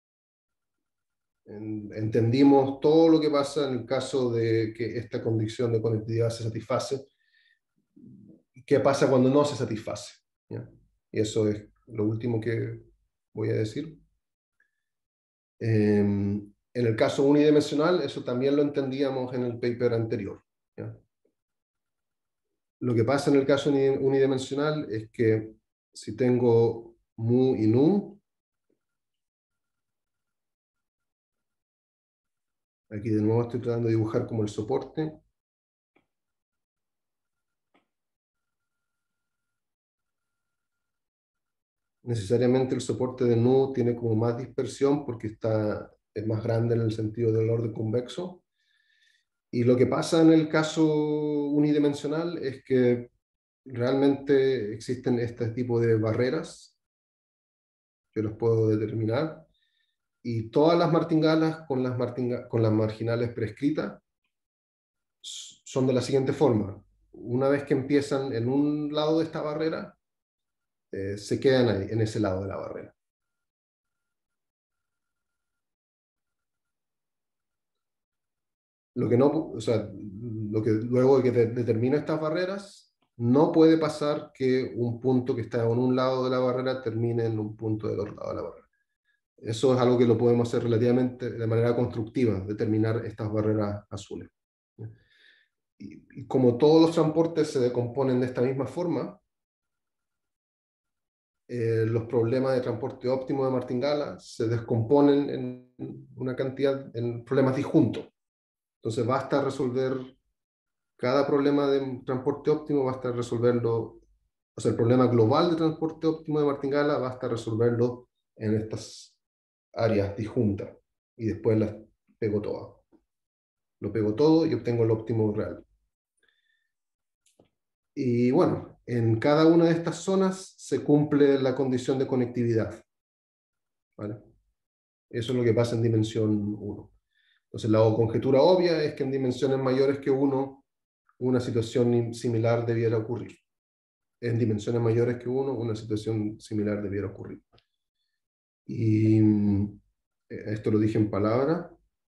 en, entendimos todo lo que pasa en el caso de que esta condición de conectividad se satisface. ¿Qué pasa cuando no se satisface? ¿Ya? Y eso es lo último que voy a decir. Eh, en el caso unidimensional, eso también lo entendíamos en el paper anterior. ¿Ya? Lo que pasa en el caso unidimensional es que si tengo mu y nu, aquí de nuevo estoy tratando de dibujar como el soporte. Necesariamente el soporte de nu tiene como más dispersión porque está, es más grande en el sentido del orden convexo. Y lo que pasa en el caso unidimensional es que realmente existen este tipo de barreras que los puedo determinar, y todas las martingalas con las, martinga con las marginales prescritas son de la siguiente forma. Una vez que empiezan en un lado de esta barrera, eh, se quedan ahí, en ese lado de la barrera. Lo que no, o sea, lo que luego de que de, determino estas barreras, no puede pasar que un punto que está en un lado de la barrera termine en un punto del otro lado de la barrera. Eso es algo que lo podemos hacer relativamente de manera constructiva, determinar estas barreras azules. Y, y como todos los transportes se decomponen de esta misma forma, eh, los problemas de transporte óptimo de martingala se descomponen en una cantidad, en problemas disjuntos. Entonces basta resolver cada problema de transporte óptimo, basta resolverlo, o sea, el problema global de transporte óptimo de martingala basta resolverlo en estas áreas disjuntas, y después las pego todas. Lo pego todo y obtengo el óptimo real. Y bueno, en cada una de estas zonas se cumple la condición de conectividad. ¿Vale? Eso es lo que pasa en dimensión uno. Entonces la conjetura obvia es que en dimensiones mayores que uno, una situación similar debiera ocurrir. En dimensiones mayores que uno, una situación similar debiera ocurrir. Y esto lo dije en palabras.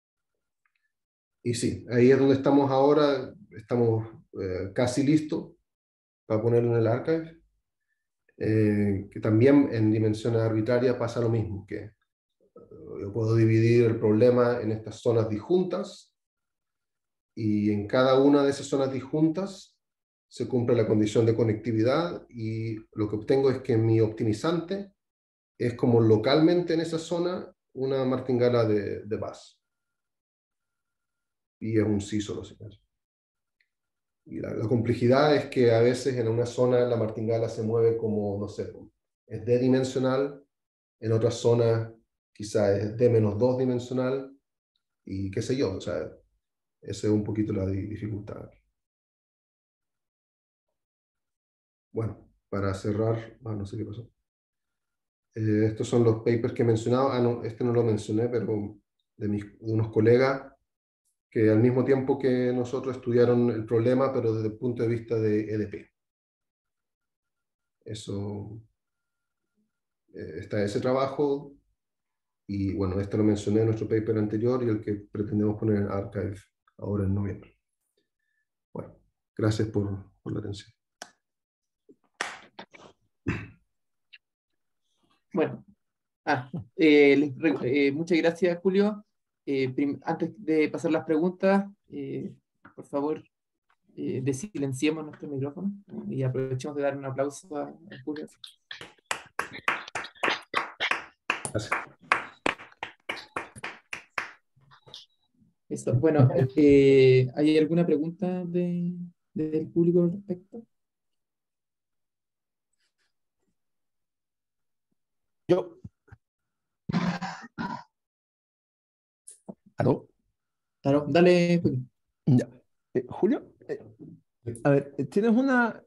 Y sí, ahí es donde estamos ahora, estamos eh, casi listos para ponerlo en el archive. Eh, que también en dimensiones arbitrarias pasa lo mismo, que eh, yo puedo dividir el problema en estas zonas disjuntas, y en cada una de esas zonas disjuntas se cumple la condición de conectividad, y lo que obtengo es que mi optimizante es como localmente en esa zona una martingala de, de Bass. Y es un sí solo, ¿sí? Y la, la complejidad es que a veces en una zona la martingala se mueve como, no sé, es D-dimensional, en otras zonas quizá es D menos dos dimensional, y qué sé yo, o sea, esa es un poquito la dificultad. Bueno, para cerrar, ah, no sé qué pasó. Eh, estos son los papers que he mencionado. Ah, no, este no lo mencioné, pero de, mis, de unos colegas que al mismo tiempo que nosotros estudiaron el problema, pero desde el punto de vista de E D P. Eso, eh, está ese trabajo, y bueno, este lo mencioné en nuestro paper anterior y el que pretendemos poner en archive ahora en noviembre. Bueno, gracias por, por la atención. Bueno, ah, eh, les, eh, muchas gracias, Julio. Eh, prim- antes de pasar las preguntas, eh, por favor, eh, desilenciemos nuestro micrófono y aprovechemos de dar un aplauso a, a Julio. Gracias. Eso. Bueno, eh, ¿hay alguna pregunta de, del público al respecto? Yo. ¿Aló? Claro, dale, Julio. Ya. Eh, Julio, eh, a ver, eh, ¿tienes una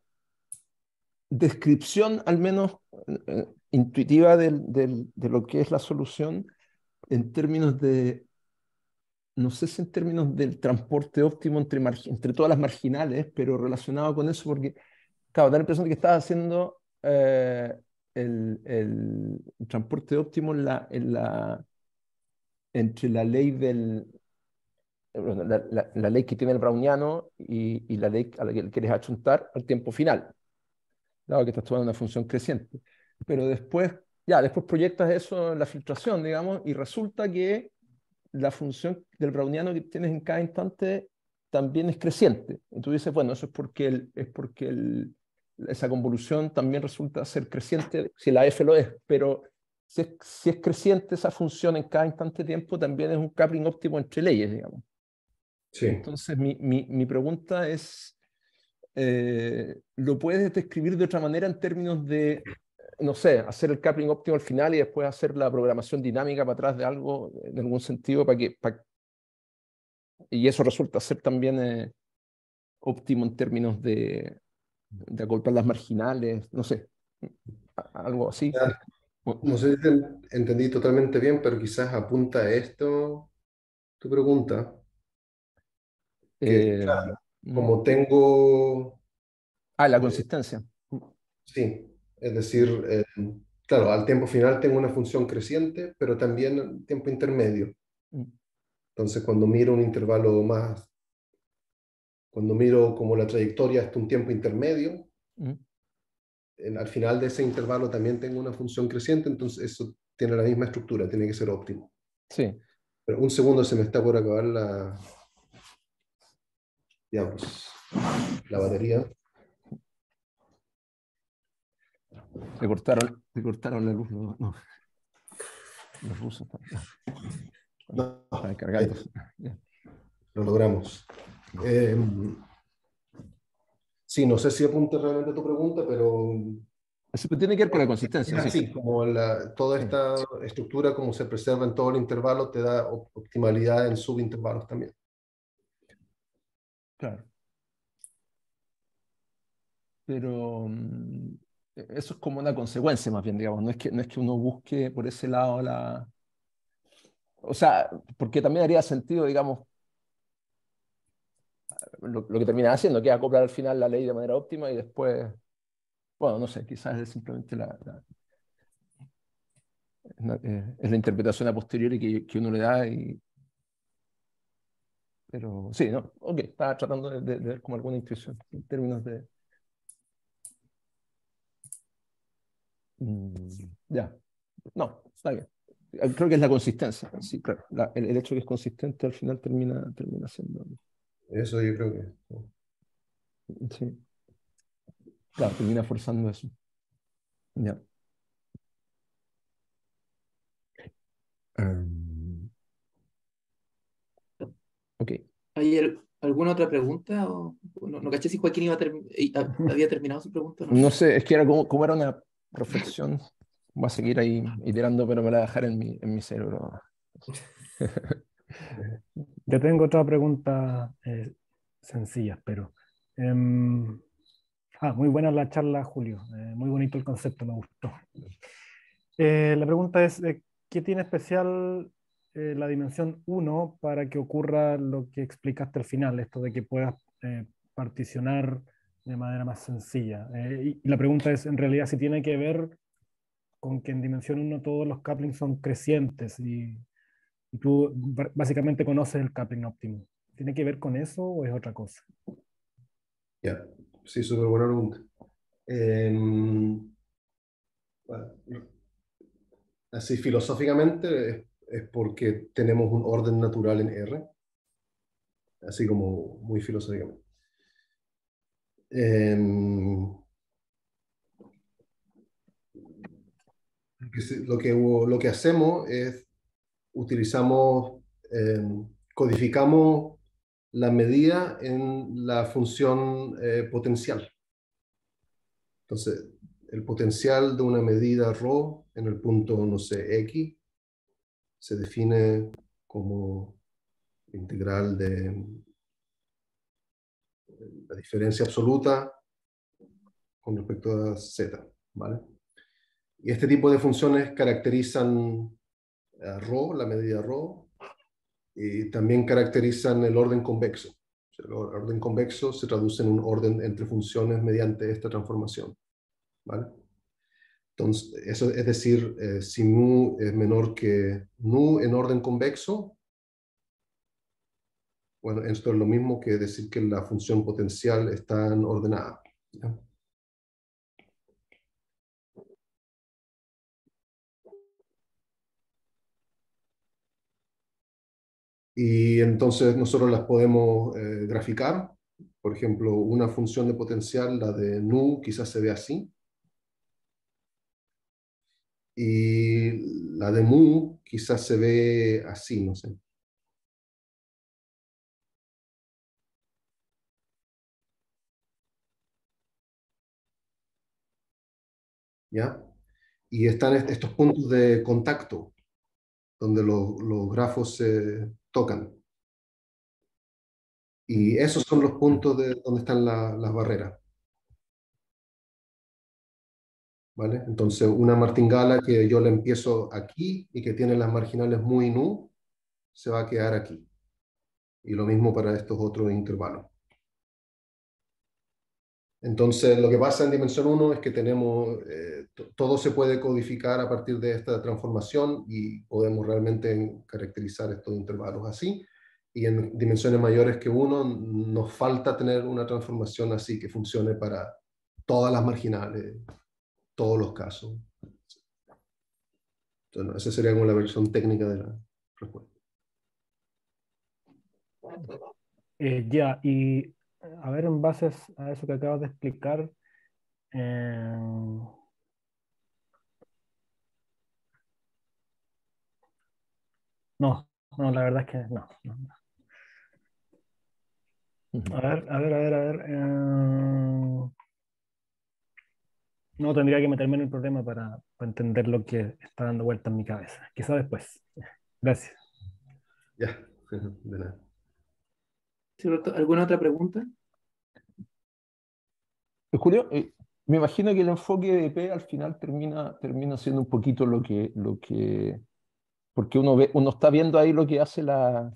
descripción al menos eh, intuitiva del- del- de lo que es la solución en términos de, no sé si en términos del transporte óptimo entre, margi- entre todas las marginales, pero relacionado con eso? Porque, claro, da la impresión de que estás haciendo eh, el, el transporte óptimo en la, en la, entre la ley del, bueno, la, la- la ley que tiene el browniano y, y la ley a la que le quieres achuntar al tiempo final, dado que estás tomando una función creciente. Pero después, ya, después proyectas eso en la filtración, digamos, y resulta que la función del browniano que tienes en cada instante también es creciente. Y tú dices, bueno, eso es porque, el, es porque el, esa convolución también resulta ser creciente, si la F lo es, pero si es, si es creciente esa función en cada instante de tiempo, también es un coupling óptimo entre leyes, digamos. Sí. Entonces, mi, mi, mi pregunta es, eh, ¿lo puedes describir de otra manera en términos de, no sé, hacer el coupling óptimo al final y después hacer la programación dinámica para atrás de algo, en algún sentido, para que, para, y eso resulta ser también eh, óptimo en términos de, de acoplar las marginales, no sé, a- algo así? Ya, Bueno, no sé si te entendí totalmente bien, pero quizás apunta a esto tu pregunta, que eh, claro, mm, como tengo, ah, la eh, consistencia. sí, es decir, eh, claro, al tiempo final tengo una función creciente, pero también tiempo intermedio. Mm, Entonces, cuando miro un intervalo más, cuando miro como la trayectoria hasta un tiempo intermedio, mm, en- al final de ese intervalo también tengo una función creciente, entonces eso tiene la misma estructura, tiene que ser óptimo. sí, Pero un segundo, se me está por acabar la, digamos, la batería. le cortaron, le cortaron la luz, no, no, los rusos están, ya, bueno, No, están ahí cargando. Ya. lo logramos. Eh, sí, no sé si apunta realmente a tu pregunta, pero Eso tiene que ver con la es consistencia, sí. así, como la- toda Sí, esta estructura, como se preserva en todo el intervalo, te da op- optimalidad en subintervalos también. claro. Pero mm, e- eso es como una consecuencia más bien, digamos. No es que, no es que uno busque por ese lado la... O sea, porque también haría sentido, digamos, lo, lo que termina haciendo, que es acoplar al final la ley de manera óptima y después, bueno, no sé, quizás es simplemente la, la- la- eh, es la interpretación a posteriori que, que uno le da y... Pero sí, no, ok, estaba tratando de, de- de ver como alguna intuición en términos de... mm, ya, no, está bien. Creo que es la consistencia, sí, claro. La- el, el hecho de que es consistente al final termina, termina siendo... Eso yo creo que... Sí, claro, termina forzando eso. Ya. Um, ok. ¿Hay al- alguna otra pregunta? O, no, no caché si Joaquín iba a termi- eh, ah, había terminado su pregunta o no. No sé, es que era como, como era una reflexión. Voy a seguir ahí iterando, pero me la voy a dejar en mi, en mi cerebro. Yo tengo otra pregunta eh, sencilla, pero... em, ah, muy buena la charla, Julio. Eh, muy bonito el concepto, me gustó. Eh, la pregunta es, eh, ¿qué tiene especial eh, la dimensión uno para que ocurra lo que explicaste al final, esto de que puedas eh, particionar de manera más sencilla? Eh, y, y la pregunta es, en realidad, si tiene que ver con que en dimensión uno todos los couplings son crecientes y, y tú b- básicamente conoces el coupling óptimo. ¿Tiene que ver con eso o es otra cosa? Ya, sí, súper buena pregunta. Em, bueno, así filosóficamente, es, es porque tenemos un orden natural en R, así como muy filosóficamente. Eh, lo, que, lo que hacemos es, utilizamos, eh, codificamos la medida en la función eh, potencial. Entonces, el potencial de una medida ρ en el punto, no sé, X, se define como integral de la diferencia absoluta con respecto a z, ¿vale? Y este tipo de funciones caracterizan a ρ, la medida ρ, y también caracterizan el orden convexo. O sea, el orden convexo se traduce en un orden entre funciones mediante esta transformación, ¿vale? Entonces, eso es decir, eh, si mu es menor que nu en orden convexo, bueno, esto es lo mismo que decir que la función potencial está en ordenada, ¿ya? Y entonces nosotros las podemos eh, graficar. Por ejemplo, una función de potencial, la de nu, quizás se ve así. Y la de mu quizás se ve así, no sé. ¿Ya? Y están est- estos puntos de contacto, donde los, los grafos se tocan. Y esos son los puntos de donde están la- las barreras, ¿vale? Entonces, una martingala que yo la empiezo aquí y que tiene las marginales muy nu, se va a quedar aquí. Y lo mismo para estos otros intervalos. Entonces, lo que pasa en dimensión uno es que tenemos, eh, todo se puede codificar a partir de esta transformación y podemos realmente caracterizar estos intervalos así. Y en dimensiones mayores que uno, nos falta tener una transformación así que funcione para todas las marginales, todos los casos. Entonces, esa sería como la versión técnica de la respuesta. Eh, ya, y a ver, en base a eso que acabas de explicar, eh, no, no, la verdad es que no. no, no. Ujú. A ver, a ver, a ver, a ver. eh, no tendría que meterme en el problema para, para entender lo que está dando vuelta en mi cabeza. Quizá después. Gracias. Ya, de nada. ¿Alguna otra pregunta? Julio, eh, me imagino que el enfoque de E P al final termina, termina siendo un poquito lo que, lo que, porque uno ve, uno está viendo ahí lo que hace la,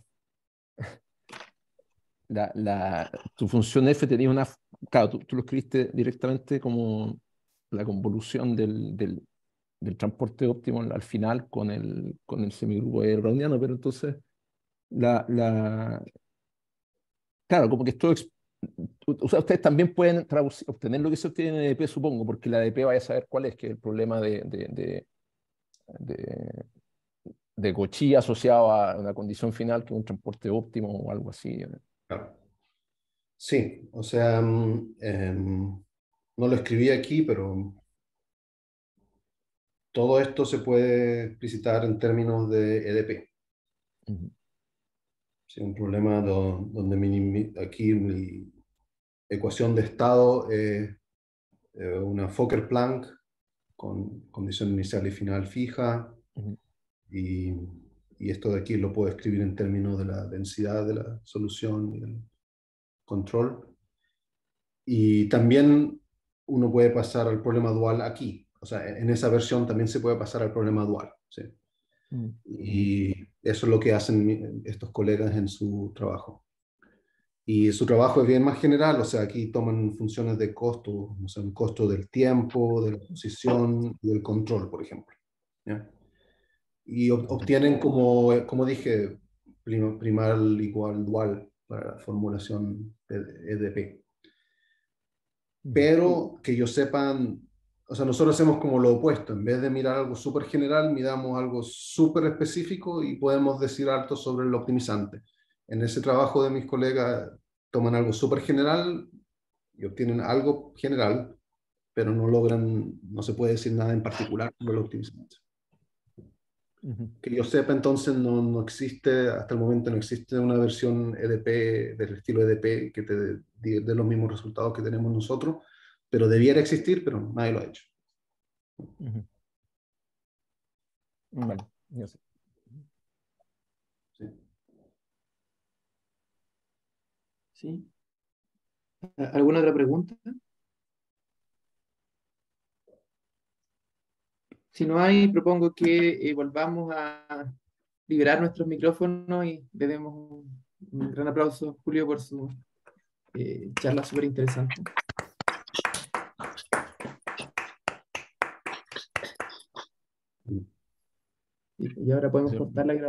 la, la tu función F tenía una, claro, tú, tú lo escribiste directamente como la convolución del, del, del transporte óptimo al final con el, con el semigrupo de browniano, pero entonces la, la, claro, como que esto, ex- o sea, ustedes también pueden traducir, obtener lo que se obtiene en E D P, supongo, porque la E D P vaya a saber cuál es, que es el problema de, de, de, de, de Cauchy asociado a una condición final que es un transporte óptimo o algo así. Claro. Sí, o sea, mm, em, no lo escribí aquí, pero todo esto se puede explicitar en términos de E D P. Ujú. Sí, un problema do- donde mi, aquí mi ecuación de estado es eh, una Fokker-Planck con condición inicial y final fija, Ujú. y, y esto de aquí lo puedo escribir en términos de la densidad de la solución y el control. Y también uno puede pasar al problema dual aquí. O sea, en esa versión también se puede pasar al problema dual, ¿sí? Ujú. Y eso es lo que hacen estos colegas en su trabajo. Y su trabajo es bien más general, o sea, aquí toman funciones de costo, o sea, un costo del tiempo, de la posición y del control, por ejemplo, ¿ya? Y ob- obtienen, como, como dije, prim- primal igual dual para la formulación de E D P. Ujú. Pero que yo sepan, o sea, nosotros hacemos como lo opuesto. En vez de mirar algo súper general, miramos algo súper específico y podemos decir harto sobre el optimizante. En ese trabajo de mis colegas toman algo súper general y obtienen algo general, pero no logran, no se puede decir nada en particular sobre el optimizante. Ujú. Que yo sepa, entonces no, no existe, hasta el momento no existe una versión E D P, del estilo E D P, que te dé dé los mismos resultados que tenemos nosotros, pero debiera existir, pero nadie lo ha hecho. Ujú. Vale, ya sé. Sí. ¿Sí? ¿Alguna otra pregunta? Si no hay, propongo que eh, volvamos a liberar nuestros micrófonos y le demos un, un gran aplauso a Julio por su eh, charla súper interesante. Y, y ahora podemos Sí. cortar la grabación.